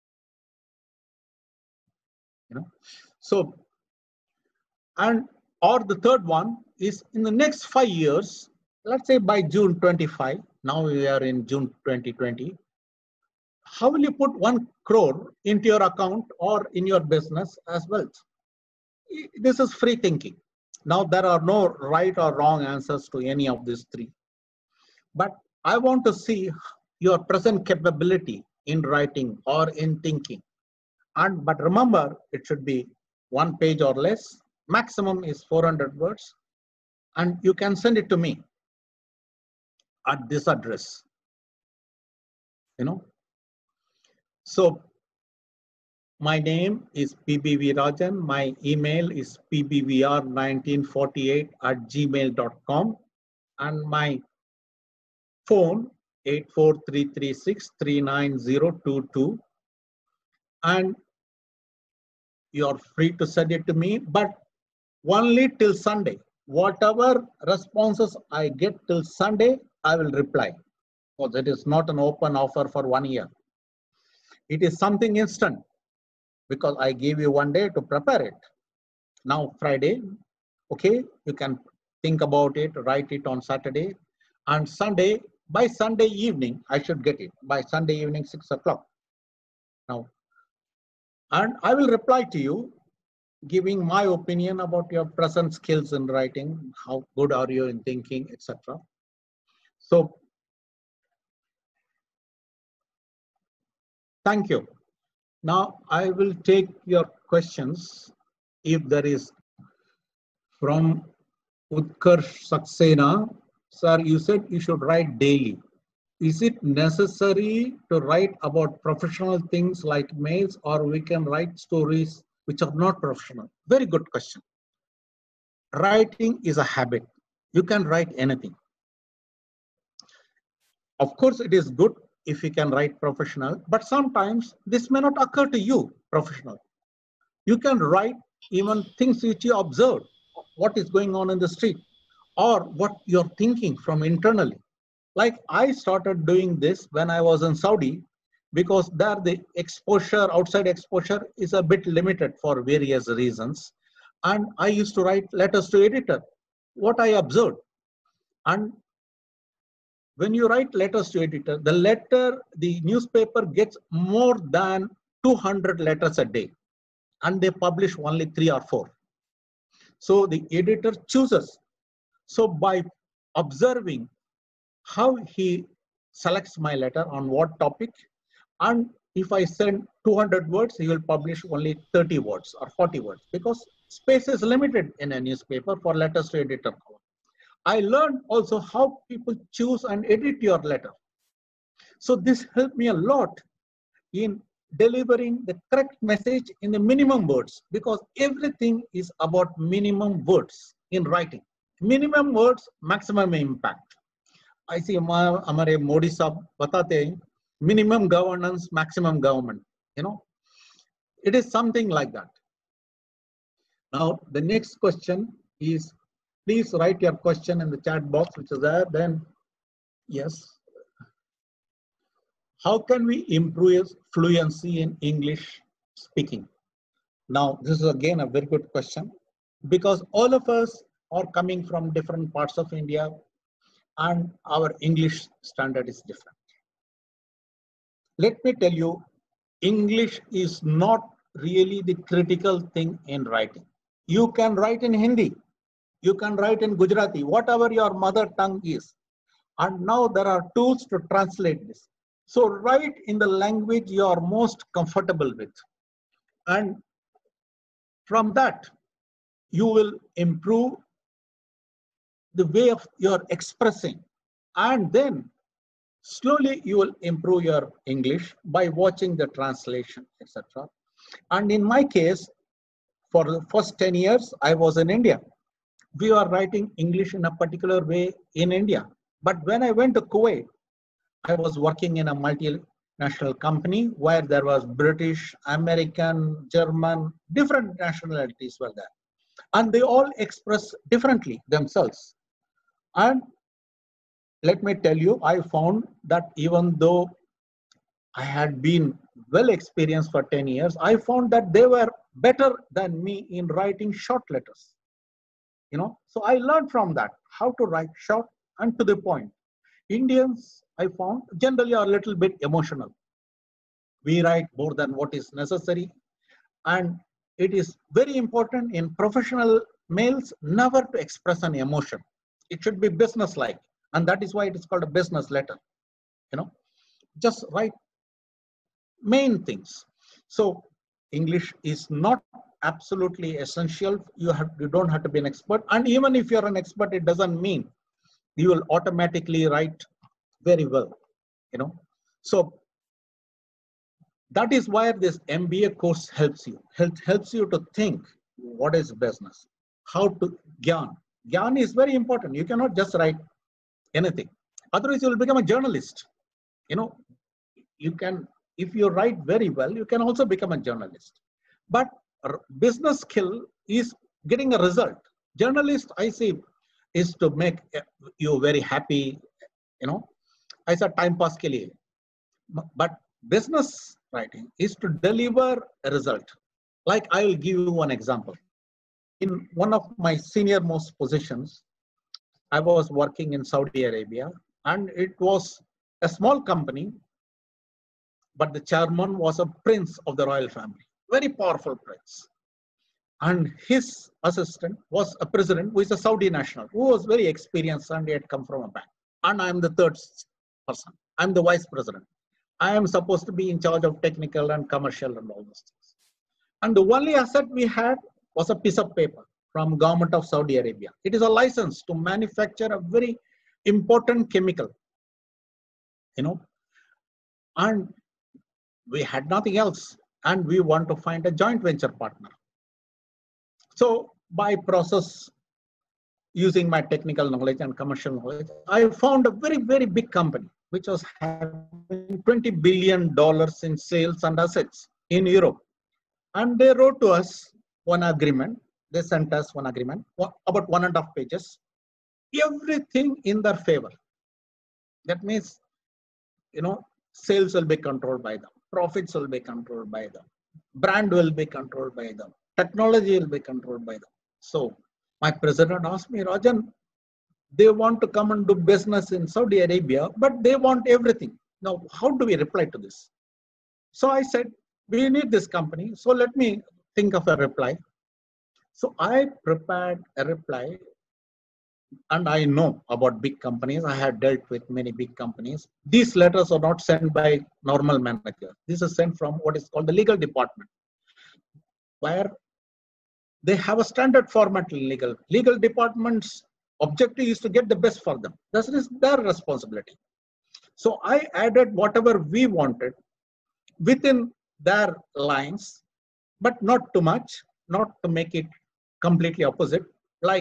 You know, so, and or the third one is, in the next five years, let's say by June twenty-five, now we are in June twenty twenty, how will you put one crore into your account or in your business as wealth? This is free thinking. Now, there are no right or wrong answers to any of these three. But I want to see your present capability in writing or in thinking. And but remember, it should be one page or less. Maximum is four hundred words. And you can send it to me at this address. You know. So my name is P B V Rajan. My email is p b v r nineteen forty-eight at gmail dot com. And my phone, eight four three three six three nine zero two two. And you're free to send it to me, but only till Sunday. Whatever responses I get till Sunday, I will reply. Because it is not an open offer for one year. It is something instant, because I gave you one day to prepare it. Now Friday, okay, you can think about it, write it on Saturday, and Sunday, by Sunday evening, I should get it. By Sunday evening, six o'clock. Now, And I will reply to you, giving my opinion about your present skills in writing, how good are you in thinking, et cetera. So, thank you. Now, I will take your questions. If there is from Utkarsh Saxena, sir, you said you should write daily. Is it necessary to write about professional things like mails, or we can write stories which are not professional? Very good question. Writing is a habit. You can write anything. Of course, it is good if you can write professional, but sometimes this may not occur to you professional. You can write even things which you observe, what is going on in the street, or what you're thinking from internally. Like I started doing this when I was in Saudi, because there the exposure, outside exposure is a bit limited for various reasons. And I used to write letters to editor, what I observed. And when you write letters to editor, the letter, the newspaper gets more than two hundred letters a day, and they publish only three or four. So the editor chooses. So by observing how he selects my letter on what topic, and if I send two hundred words, he will publish only thirty words or forty words, because space is limited in a newspaper for letters to editor. I learned also how people choose and edit your letter. So this helped me a lot in delivering the correct message in the minimum words, because everything is about minimum words in writing. Minimum words, maximum impact. I see हमारे मोदी साहब बताते हैं minimum governance, maximum government. You know, it is something like that. Now the next question is, please write your question in the chat box which is there. Then yes. How can we improve fluency in English speaking? Now, this is again a very good question, because all of us are coming from different parts of India and our English standard is different. Let me tell you, English is not really the critical thing in writing. You can write in Hindi, you can write in Gujarati, whatever your mother tongue is. And now there are tools to translate this. So write in the language you are most comfortable with. And from that, you will improve the way of your expressing. And then slowly you will improve your English by watching the translation, et cetera. And in my case, for the first ten years, I was in India. We were writing English in a particular way in India. But when I went to Kuwait, I was working in a multinational company where there was British, American, German, different nationalities were there. And they all express differently themselves. And let me tell you, I found that even though I had been well experienced for ten years, I found that they were better than me in writing short letters. You know, so I learned from that how to write short and to the point. Indians, I found, generally are a little bit emotional. We write more than what is necessary. And it is very important in professional mails never to express an emotion. It should be business-like. And that is why it is called a business letter. You know, just write main things. So English is not absolutely essential. You have, you don't have to be an expert. And even if you're an expert, it doesn't mean you will automatically write very well, you know. So that is why this M B A course helps you. Help, helps you to think what is business, how to gyan. Gyan is very important. You cannot just write anything. Otherwise, you will become a journalist. You know, you can, if you write very well, you can also become a journalist. But business skill is getting a result. Journalist, I see, is to make you very happy, you know. I said time pass ke liye. But business writing is to deliver a result. Like I will give you one example. In one of my senior most positions, I was working in Saudi Arabia, and it was a small company, but the chairman was a prince of the royal family. very powerful prince. And his assistant was a president who is a Saudi national, who was very experienced and he had come from a bank. And I am the third person. I'm the vice president. I am supposed to be in charge of technical and commercial and all those things. And the only asset we had was a piece of paper from government of Saudi Arabia. It is a license to manufacture a very important chemical, you know, and we had nothing else. And we want to find a joint venture partner. So by process, using my technical knowledge and commercial knowledge, I found a very, very big company, which was having twenty billion dollars in sales and assets in Europe. And they wrote to us one agreement. They sent us one agreement, about one and a half pages, everything in their favor. That means, you know, sales will be controlled by them, profits will be controlled by them, brand will be controlled by them, technology will be controlled by them. So my president asked me, Rajan, they want to come and do business in Saudi Arabia, but they want everything. Now, how do we reply to this? So I said, we need this company. So let me think of a reply. So I prepared a reply, and I know about big companies. I have dealt with many big companies. These letters are not sent by normal manager. This is sent from what is called the legal department, where they have a standard format in legal. Legal department's objective is to get the best for them. That is their responsibility. So I added whatever we wanted within their lines, but not too much, not to make it completely opposite. Like,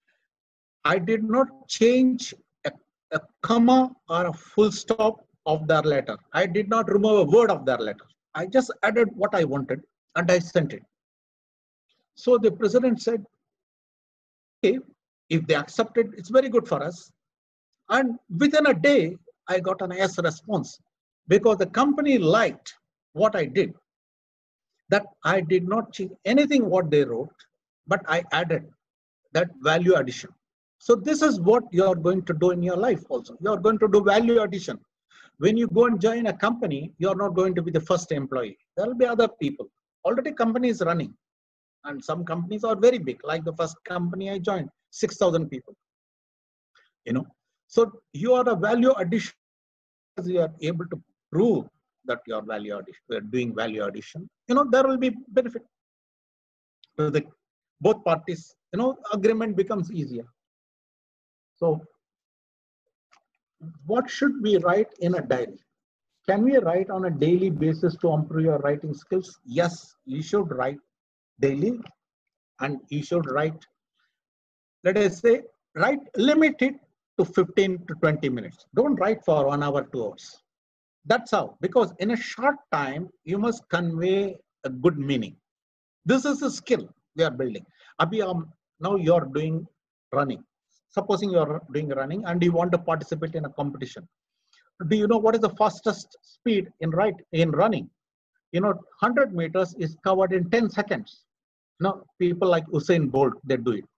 I did not change a, a comma or a full stop of their letter. I did not remove a word of their letter. I just added what I wanted and I sent it. So the president said, okay, if they accept it, it's very good for us. And within a day, I got an yes response because the company liked what I did. That I did not change anything what they wrote, but I added that value addition. So this is what you're going to do in your life also. You're going to do value addition. When you go and join a company, you're not going to be the first employee. There will be other people. Already company is running. And some companies are very big, like the first company I joined, six thousand people. You know, so you are a value addition. You are able to prove that your value addition, we are doing value addition. You know, there will be benefit to the both parties. You know, agreement becomes easier. So, what should we write in a diary? Can we write on a daily basis to improve your writing skills? Yes, you should write daily, and you should write, let us say, write, limit it to fifteen to twenty minutes. Don't write for one hour, two hours. That's how, because in a short time, you must convey a good meaning. This is a skill we are building. Abhi, um, now you're doing running. Supposing you're doing running and you want to participate in a competition. Do you know what is the fastest speed in right in running? You know, one hundred meters is covered in ten seconds. Now, people like Usain Bolt, they do it.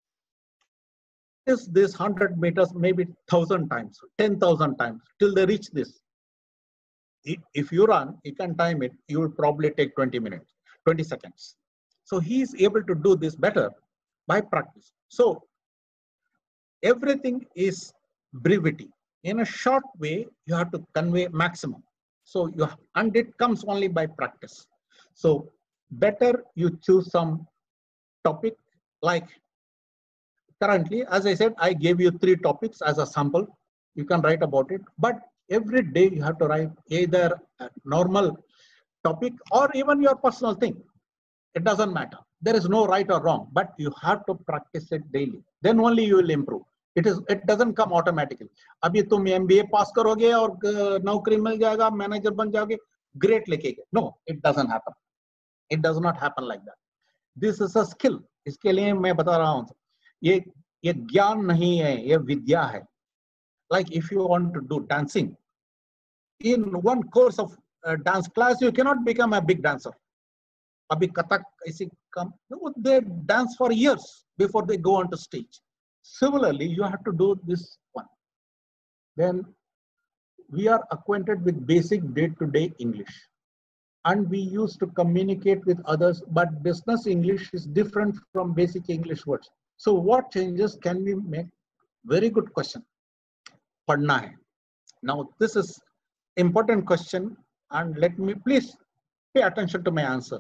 Is this one hundred meters maybe one thousand times, ten thousand times, till they reach this. If you run, you can time it, you will probably take twenty minutes, twenty seconds. So he is able to do this better by practice. So everything is brevity. In a short way, you have to convey maximum. So you have, and it comes only by practice. So better you choose some topic, like currently, as I said, I gave you three topics as a sample. You can write about it, but every day you have to write either a normal topic or even your personal thing. It doesn't matter. There is no right or wrong, but you have to practice it daily. Then only you will improve. It is. It doesn't come automatically. अभी तुम M B A पास करोगे और नौकरी मिल जाएगा, manager बन जाओगे, great लिखेगे. No, it doesn't happen. It does not happen like that. This is a skill. इसके लिए मैं बता रहा हूँ. ये ये ज्ञान नहीं है, ये विद्या है. Like if you want to do dancing, in one course of uh, dance class, you cannot become a big dancer. Abhi Kathak, come, they dance for years before they go onto stage. Similarly, you have to do this one. Then we are acquainted with basic day-to-day English. and we used to communicate with others, but business English is different from basic English words. So what changes can we make? Very good question. Padna hai. Now this is important question, and let me please pay attention to my answer.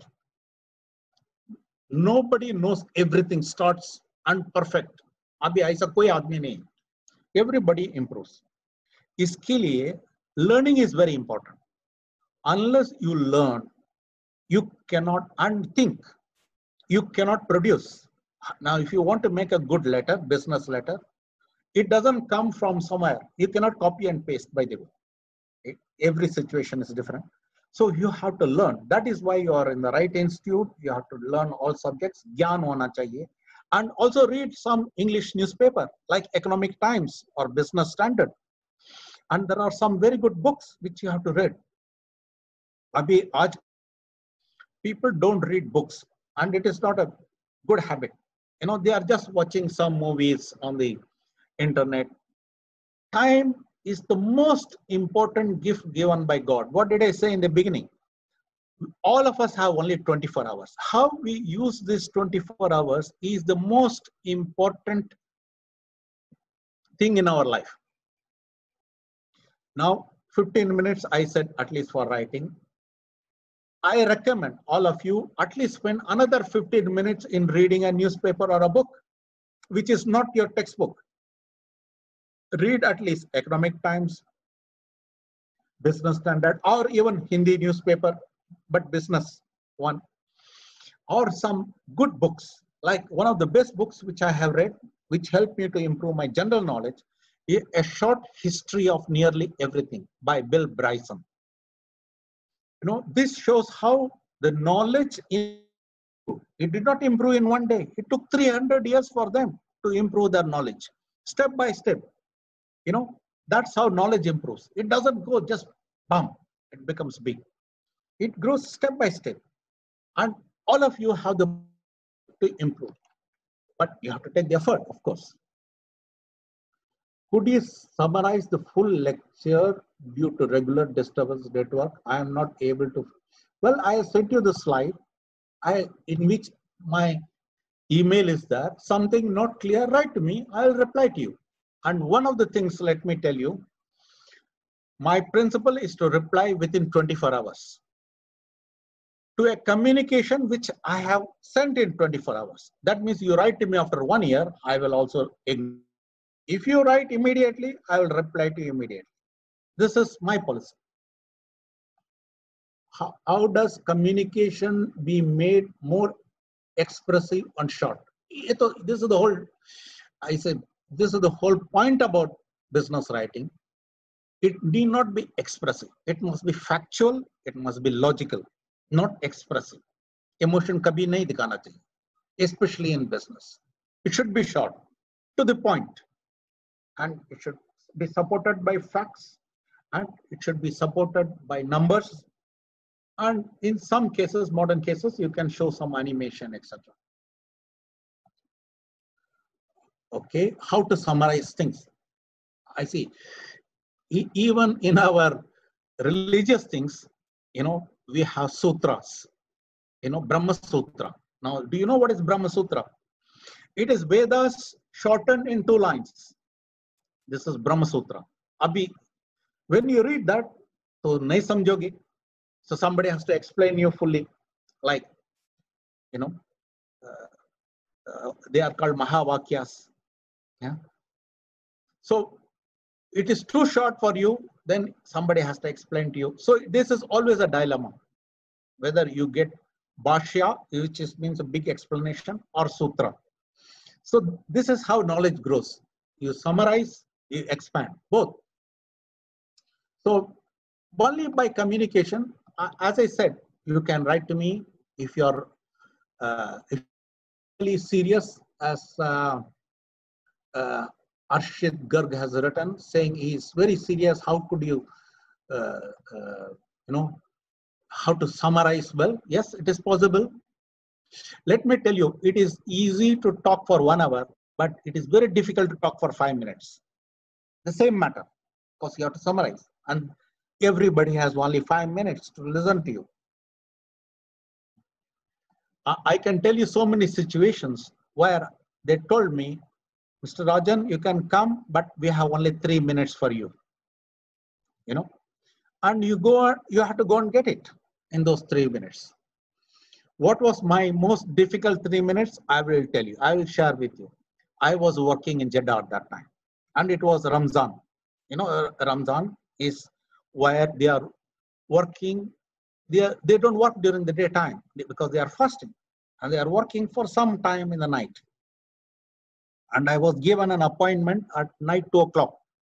Nobody knows everything starts and perfect. अभी ऐसा कोई आदमी नहीं. Everybody improves. इसके लिए learning is very important. Unless you learn, you cannot and think. You cannot produce. Now, if you want to make a good letter, business letter, it doesn't come from somewhere. You cannot copy and paste, by the way. Every situation is different. So you have to learn. That is why you are in the right institute. You have to learn all subjects. Gyan hona chahiye. And also read some English newspaper like Economic Times or Business Standard. And there are some very good books which you have to read. Abhi, aaj, people don't read books, and it is not a good habit. You know, they are just watching some movies on the internet. Time is the most important gift given by God. What did I say in the beginning? All of us have only twenty-four hours. How we use this twenty-four hours is the most important thing in our life. Now, fifteen minutes, I said, at least for writing. I recommend all of you at least spend another fifteen minutes in reading a newspaper or a book, which is not your textbook. Read at least Economic Times, Business Standard, or even Hindi newspaper, but business one, or some good books. Like one of the best books which I have read, which helped me to improve my general knowledge, is A Short History of Nearly Everything by Bill Bryson. You know, this shows how the knowledge in it did not improve in one day. It took three hundred years for them to improve their knowledge, step by step. You know, that's how knowledge improves. It doesn't go just bam, it becomes big. It grows step by step. And all of you have the to improve. But you have to take the effort, of course. Could you summarize the full lecture due to regular disturbance network? I am not able to. Well, I sent you the slide I, in which my email is there. Something not clear, write to me. I'll reply to you. And one of the things, let me tell you, my principle is to reply within twenty-four hours to a communication which I have sent in twenty-four hours. That means you write to me after one year, I will also ignore. If you write immediately, I will reply to you immediately. This is my policy. How, how does communication be made more expressive and short? This is the whole, I said, this is the whole point about business writing. It need not be expressive. It must be factual. It must be logical, not expressive. Emotion kabhi nahi dikhana chahiye, especially in business. It should be short, to the point, and it should be supported by facts, and it should be supported by numbers. And in some cases, modern cases, you can show some animation, et cetera. Okay, how to summarize things? I see. E even in our religious things, you know, we have sutras. You know, Brahma Sutra. Now, do you know what is Brahma Sutra? It is Vedas shortened in two lines. This is Brahma Sutra. Abhi, when you read that, so nahi samjhoge. So somebody has to explain you fully, like, you know, uh, uh, they are called Mahavakyas. Yeah. So it is too short for you, then somebody has to explain to you. So this is always a dilemma, whether you get Bhashya, which is, means a big explanation, or Sutra. So this is how knowledge grows. You summarize, you expand, both. So only by communication, uh, as I said, you can write to me if you're uh, if really serious, as uh, uh, Arshid Garg has written, saying he is very serious. How could you, uh, uh, you know, how to summarize well? Yes, it is possible. Let me tell you, it is easy to talk for one hour, but it is very difficult to talk for five minutes. The same matter, because you have to summarize, and everybody has only five minutes to listen to you. I, I can tell you so many situations where they told me, Mister Rajan, you can come, but we have only three minutes for you. You know, and you go, you have to go and get it in those three minutes. What was my most difficult three minutes? I will tell you. I will share with you. I was working in Jeddah at that time, and it was Ramzan. You know, Ramzan is where they are working. They are, they don't work during the daytime because they are fasting, and they are working for some time in the night. And I was given an appointment at night two o'clock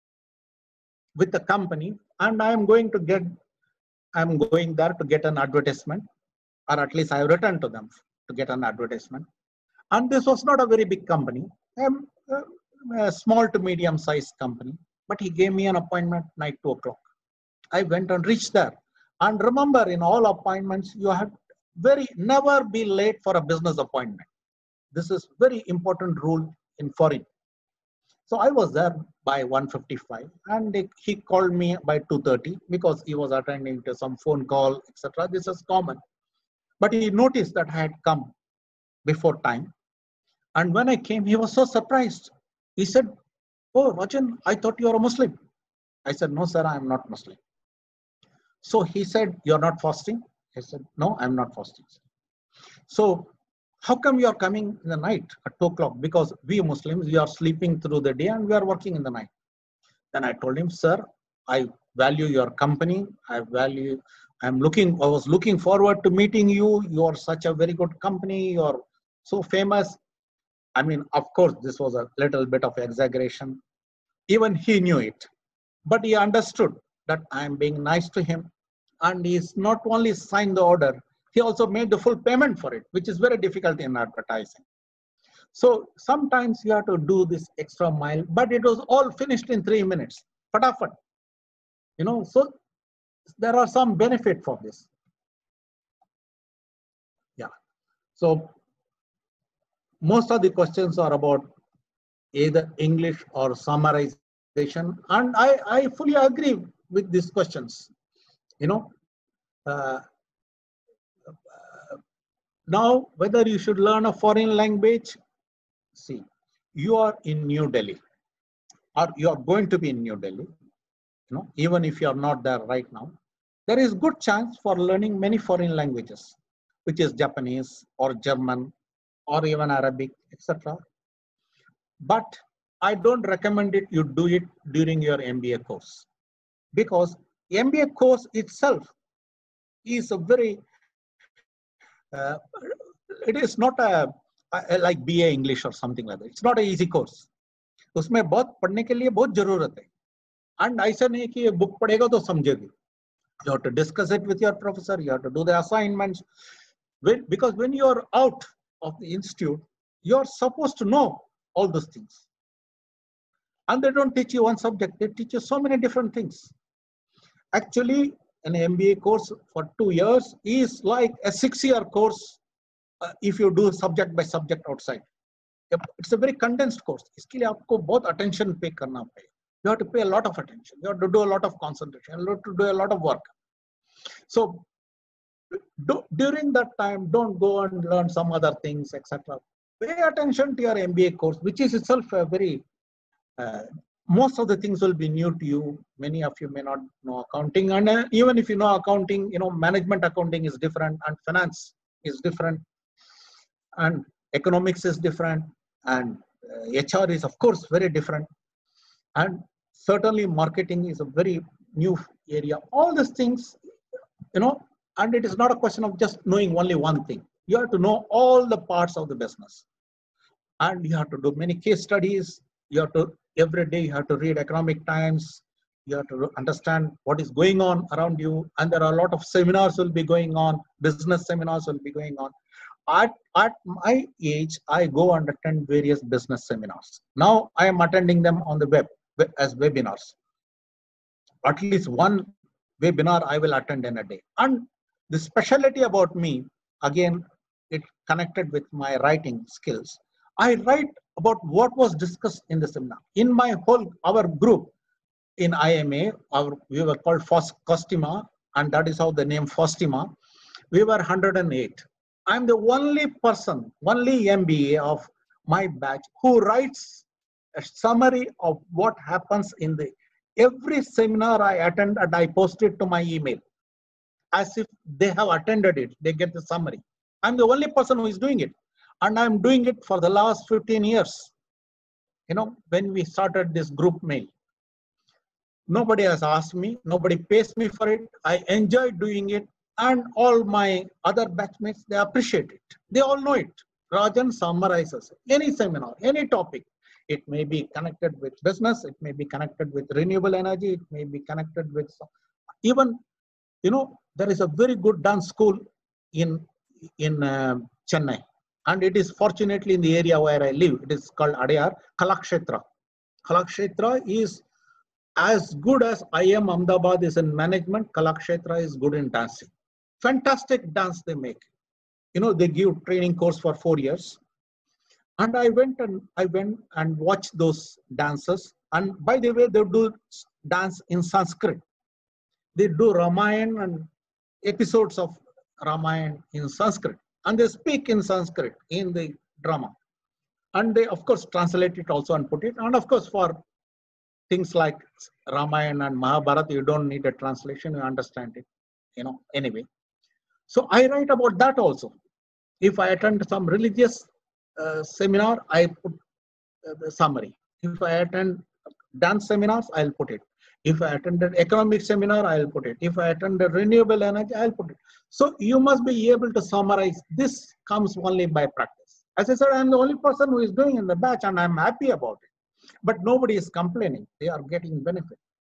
with the company, and I am going to get. I am going there to get an advertisement, or at least I have written to them to get an advertisement. And this was not a very big company, um, uh, a small to medium sized company, but he gave me an appointment night two o'clock. I went and reached there. And remember, in all appointments, you have very never be late for a business appointment. This is very important rule in foreign. So I was there by one fifty-five, and they, he called me by two thirty because he was attending to some phone call, et cetera. This is common. But he noticed that I had come before time. And when I came, he was so surprised. He said, "Oh, Rajan, I thought you are a Muslim." I said, "No, sir, I am not Muslim." So he said, "You're not fasting?" I said, "No, I'm not fasting." So how come you are coming in the night at two o'clock? Because we Muslims, we are sleeping through the day and we are working in the night. Then I told him, "Sir, I value your company. I value, I'm looking, I was looking forward to meeting you. You are such a very good company. You are so famous." I mean, of course, this was a little bit of exaggeration. Even he knew it, but he understood that I am being nice to him. And he's not only signed the order, he also made the full payment for it, which is very difficult in advertising. So sometimes you have to do this extra mile, but it was all finished in three minutes. Fatafat. You know, so there are some benefit for this. Yeah. So most of the questions are about either English or summarization. And I, I fully agree with these questions. You know, uh, now whether you should learn a foreign language, see, you are in New Delhi, or you are going to be in New Delhi. You know, even if you are not there right now, there is good chance for learning many foreign languages, which is Japanese or German or even Arabic, et cetera. But I don't recommend it you do it during your M B A course, because M B A course itself is a very, uh, it is not a, a like B A English or something like that. It's not an easy course. उसमें बहुत पढ़ने के लिए बहुत जरूरत है. And ऐसा नहीं कि ये book पढ़ेगा तो समझेगी. You have to discuss it with your professor. You have to do the assignments. When, because when you are out of the institute, you are supposed to know all those things. And they don't teach you one subject. They teach you so many different things. Actually, an M B A course for two years is like a six-year course uh, if you do subject by subject outside. It's a very condensed course. इसके लिए आपको बहुत attention pay करना पड़ेगा. You have to pay a lot of attention. You have to do a lot of concentration. You have to do a lot of work. So do, during that time, don't go and learn some other things, et cetera. Pay attention to your M B A course, which is itself a very, uh, most of the things will be new to you. Many of you may not know accounting. And uh, even if you know accounting, you know, management accounting is different and finance is different. And economics is different. And uh, H R is, of course, very different. And certainly marketing is a very new area. All these things, you know, and it is not a question of just knowing only one thing. You have to know all the parts of the business. And you have to do many case studies. You have to, every day you have to read Economic Times. You have to understand what is going on around you. And there are a lot of seminars will be going on. Business seminars will be going on. At, at my age, I go and attend various business seminars. Now I am attending them on the web as webinars. At least one webinar I will attend in a day. And the specialty about me, again, it connected with my writing skills. I write about what was discussed in the seminar. In my whole, our group in I M A, our, we were called Costima, and that is how the name Fostima. We were one hundred eight. I'm the only person, only M B A of my batch who writes a summary of what happens in the every seminar I attend, and I post it to my email as if they have attended it. They get the summary. I'm the only person who is doing it, and I'm doing it for the last fifteen years. You know, when we started this group mail, nobody has asked me, nobody pays me for it. I enjoy doing it, and all my other batchmates, they appreciate it. They all know it. Rajan summarizes any seminar, any topic. It may be connected with business, it may be connected with renewable energy, it may be connected with even, you know, there is a very good dance school in, in uh, Chennai. And it is fortunately in the area where I live. It is called Adyar Kalakshetra. Kalakshetra is as good as I M Ahmedabad is in management. Kalakshetra is good in dancing. Fantastic dance they make. You know, they give training course for four years. And I went and I went and watched those dances. And by the way, they do dance in Sanskrit. They do Ramayana and episodes of Ramayana in Sanskrit. And they speak in Sanskrit in the drama. And they, of course, translate it also and put it. And of course, for things like Ramayana and Mahabharata, you don't need a translation, you understand it, you know, anyway. So I write about that also. If I attend some religious uh, seminar, I put uh, the summary. If I attend dance seminars, I'll put it. If I attend an economic seminar, I'll put it. If I attend a renewable energy, I'll put it. So you must be able to summarize. This comes only by practice. As I said, I'm the only person who is doing in the batch, and I'm happy about it. But nobody is complaining. They are getting benefit.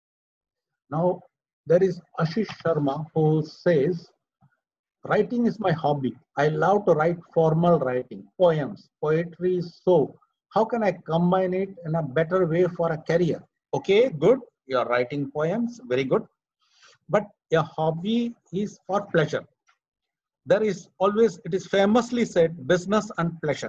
Now, there is Ashish Sharma who says, writing is my hobby. I love to write formal writing, poems, poetry. So how can I combine it in a better way for a career? Okay, good. You're writing poems, very good. But your hobby is for pleasure. There is always, it is famously said, business and pleasure.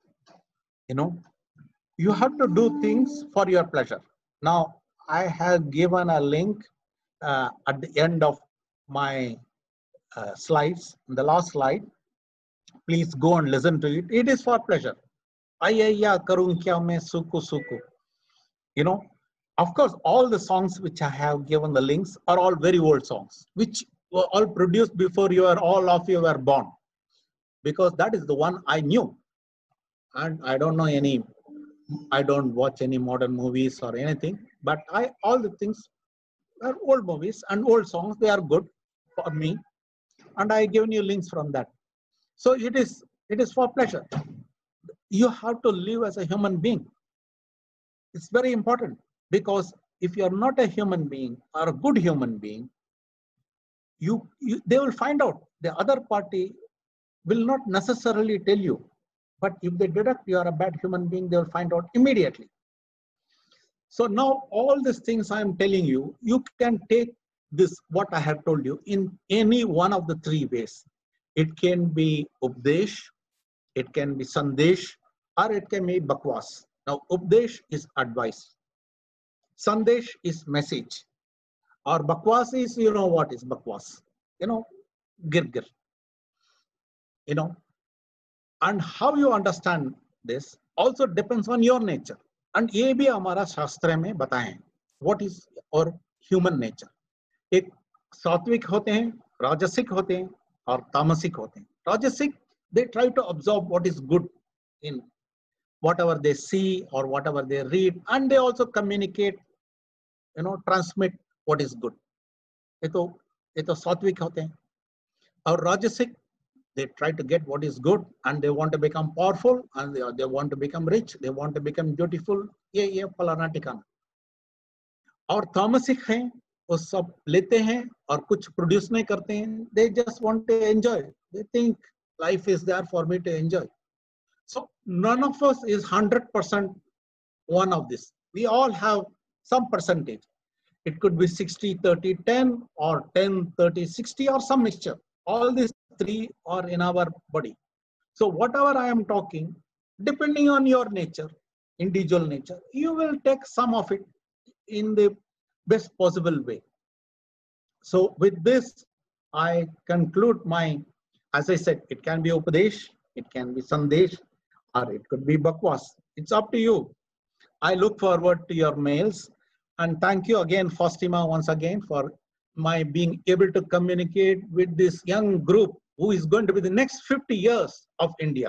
You know, you have to do things for your pleasure. Now, I have given a link uh, at the end of my uh, slides, the last slide. Please go and listen to it. It is for pleasure. Ayaya karun kya main suku suku. You know, of course, all the songs which I have given the links are all very old songs, which were all produced before you are all of you were born, because that is the one I knew. And I don't know any, I don't watch any modern movies or anything, but I, all the things are old movies and old songs. They are good for me. And I given you links from that. So it is, it is for pleasure. You have to live as a human being. It's very important, because if you're not a human being or a good human being, you, you they will find out. The other party will not necessarily tell you, but if they deduct you are a bad human being, they will find out immediately. So now all these things I am telling you, you can take this, what I have told you, in any one of the three ways. It can be Updesh, it can be Sandesh, or it can be Bakwas. Now, Updesh is advice. Sandesh is message. Or Bakwas is, you know what is Bakwas? You know, Girgir. You know, and how you understand this also depends on your nature. And ये भी हमारा शास्त्र में बताएं. What is our human nature? एक सात्विक होते हैं, राजसिक होते हैं, और तामसिक होते हैं. Rajasic, they try to absorb what is good in whatever they see or whatever they read, and they also communicate, you know, transmit what is good. ये तो ये तो सात्विक होते हैं. और राजसिक, they try to get what is good, and they want to become powerful, and they, they want to become rich, they want to become beautiful. ये ये फलाना ठिकाना. और तामसिक हैं, वो सब लेते हैं और कुछ प्रोड्यूस नहीं करते हैं. They just want to enjoy. They think life is there for me to enjoy. So none of us is one hundred percent one of this. We all have some percentage. It could be sixty, thirty, ten, or ten, thirty, sixty, or some mixture. All these three are in our body. So whatever I am talking, depending on your nature, individual nature, you will take some of it in the best possible way. So with this, I conclude my As I said, it can be Upadesh, it can be Sandesh, or it could be Bakwas. It's up to you. I look forward to your mails. And thank you again, Fatima, once again, for my being able to communicate with this young group who is going to be the next fifty years of India.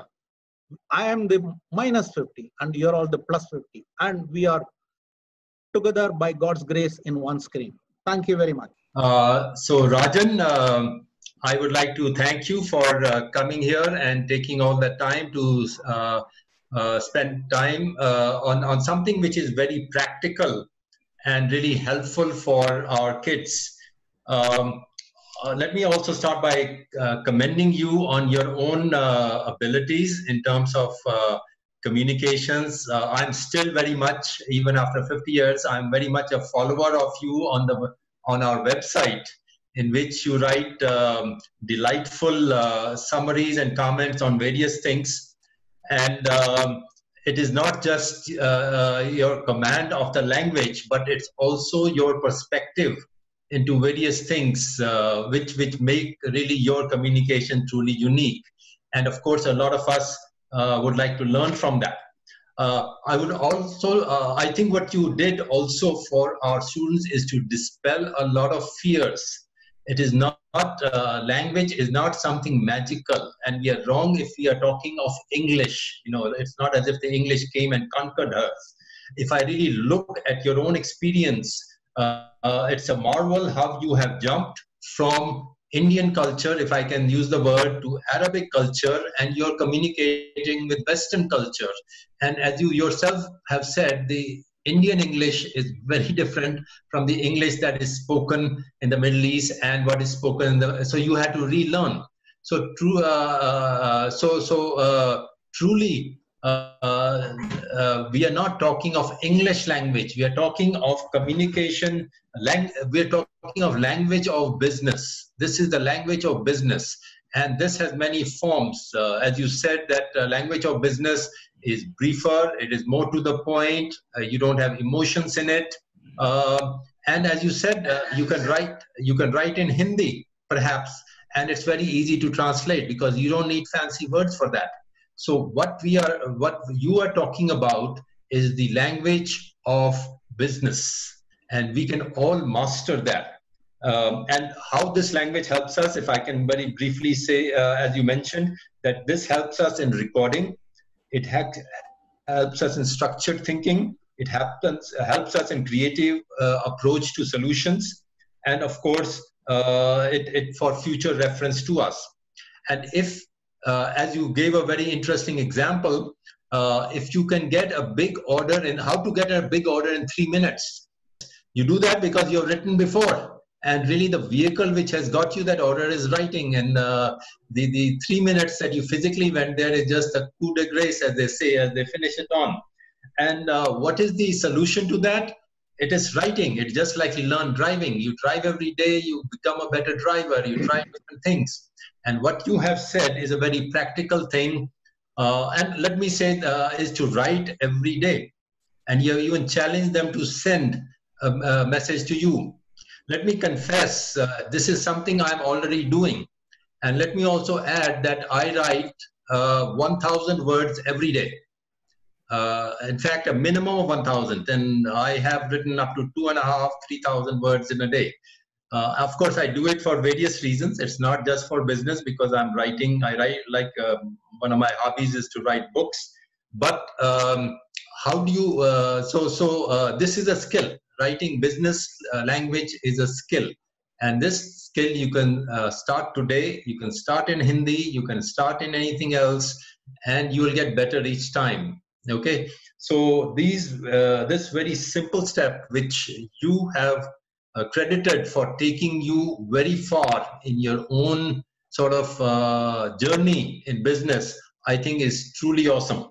I am the minus fifty and you're all the plus fifty. And we are together by God's grace in one screen. Thank you very much. Uh, so Rajan, um, I would like to thank you for uh, coming here and taking all the time to uh, uh, spend time uh, on, on something which is very practical and really helpful for our kids. Um, uh, let me also start by uh, commending you on your own uh, abilities in terms of uh, communications. Uh, I'm still very much, even after fifty years, I'm very much a follower of you on the on our website, in which you write um, delightful uh, summaries and comments on various things. And um, it is not just uh, your command of the language, but it's also your perspective into various things, uh, which, which make really your communication truly unique. And of course, a lot of us uh, would like to learn from that. Uh, I would also, uh, I think what you did also for our students is to dispel a lot of fears. It is not, uh, language is not something magical, and we are wrong if we are talking of English. You know, it's not as if the English came and conquered us. If I really look at your own experience, uh, uh, it's a marvel how you have jumped from Indian culture, if I can use the word, to Arabic culture, and you're communicating with Western culture. And as you yourself have said, the Indian English is very different from the English that is spoken in the Middle East and what is spoken in the, so you had to relearn. So true, uh, uh, so, so uh, truly, uh, uh, we are not talking of English language. We are talking of communication, lang we're talking of language of business. This is the language of business. And this has many forms. Uh, as you said, that uh, language of business is briefer, it is more to the point, uh, you don't have emotions in it. Uh, and as you said, uh, you can write, you can write in Hindi, perhaps, and it's very easy to translate because you don't need fancy words for that. So what we are, what you are talking about is the language of business, and we can all master that. Um, and how this language helps us, if I can very briefly say, uh, as you mentioned, that this helps us in recording, it helps us in structured thinking, it happens, helps us in creative uh, approach to solutions, and of course, uh, it, it for future reference to us. And if, uh, as you gave a very interesting example, uh, if you can get a big order in, how to get a big order in three minutes, you do that because you've written before. And really the vehicle which has got you that order is writing, and uh, the, the three minutes that you physically went there is just a coup de grace, as they say, as they finish it on. And uh, what is the solution to that? It is writing. It's just like you learn driving. You drive every day, you become a better driver, you try different things. And what you have said is a very practical thing. Uh, and let me say, uh, is to write every day. And you even challenge them to send a, a message to you. Let me confess, uh, this is something I'm already doing. And let me also add that I write uh, one thousand words every day. Uh, in fact, a minimum of one thousand. And I have written up to two and a half, three thousand words in a day. Uh, of course, I do it for various reasons. It's not just for business, because I'm writing, I write like uh, one of my hobbies is to write books. But um, how do you, uh, so, so uh, this is a skill. Writing business uh, language is a skill, and this skill you can uh, start today. You can start in Hindi, you can start in anything else, and you will get better each time. Okay, so these uh, this very simple step which you have uh, credited for taking you very far in your own sort of uh, journey in business, I think is truly awesome.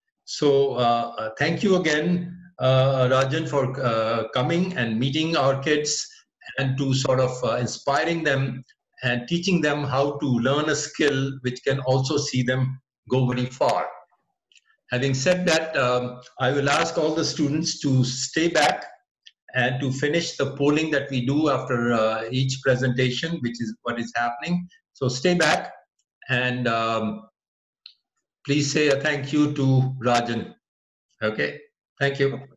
So uh, thank you again, Uh, Rajan, for uh, coming and meeting our kids and to sort of uh, inspiring them and teaching them how to learn a skill which can also see them go very far. Having said that, um, I will ask all the students to stay back and to finish the polling that we do after uh, each presentation, which is what is happening. So stay back and um, please say a thank you to Rajan. Okay, thank you.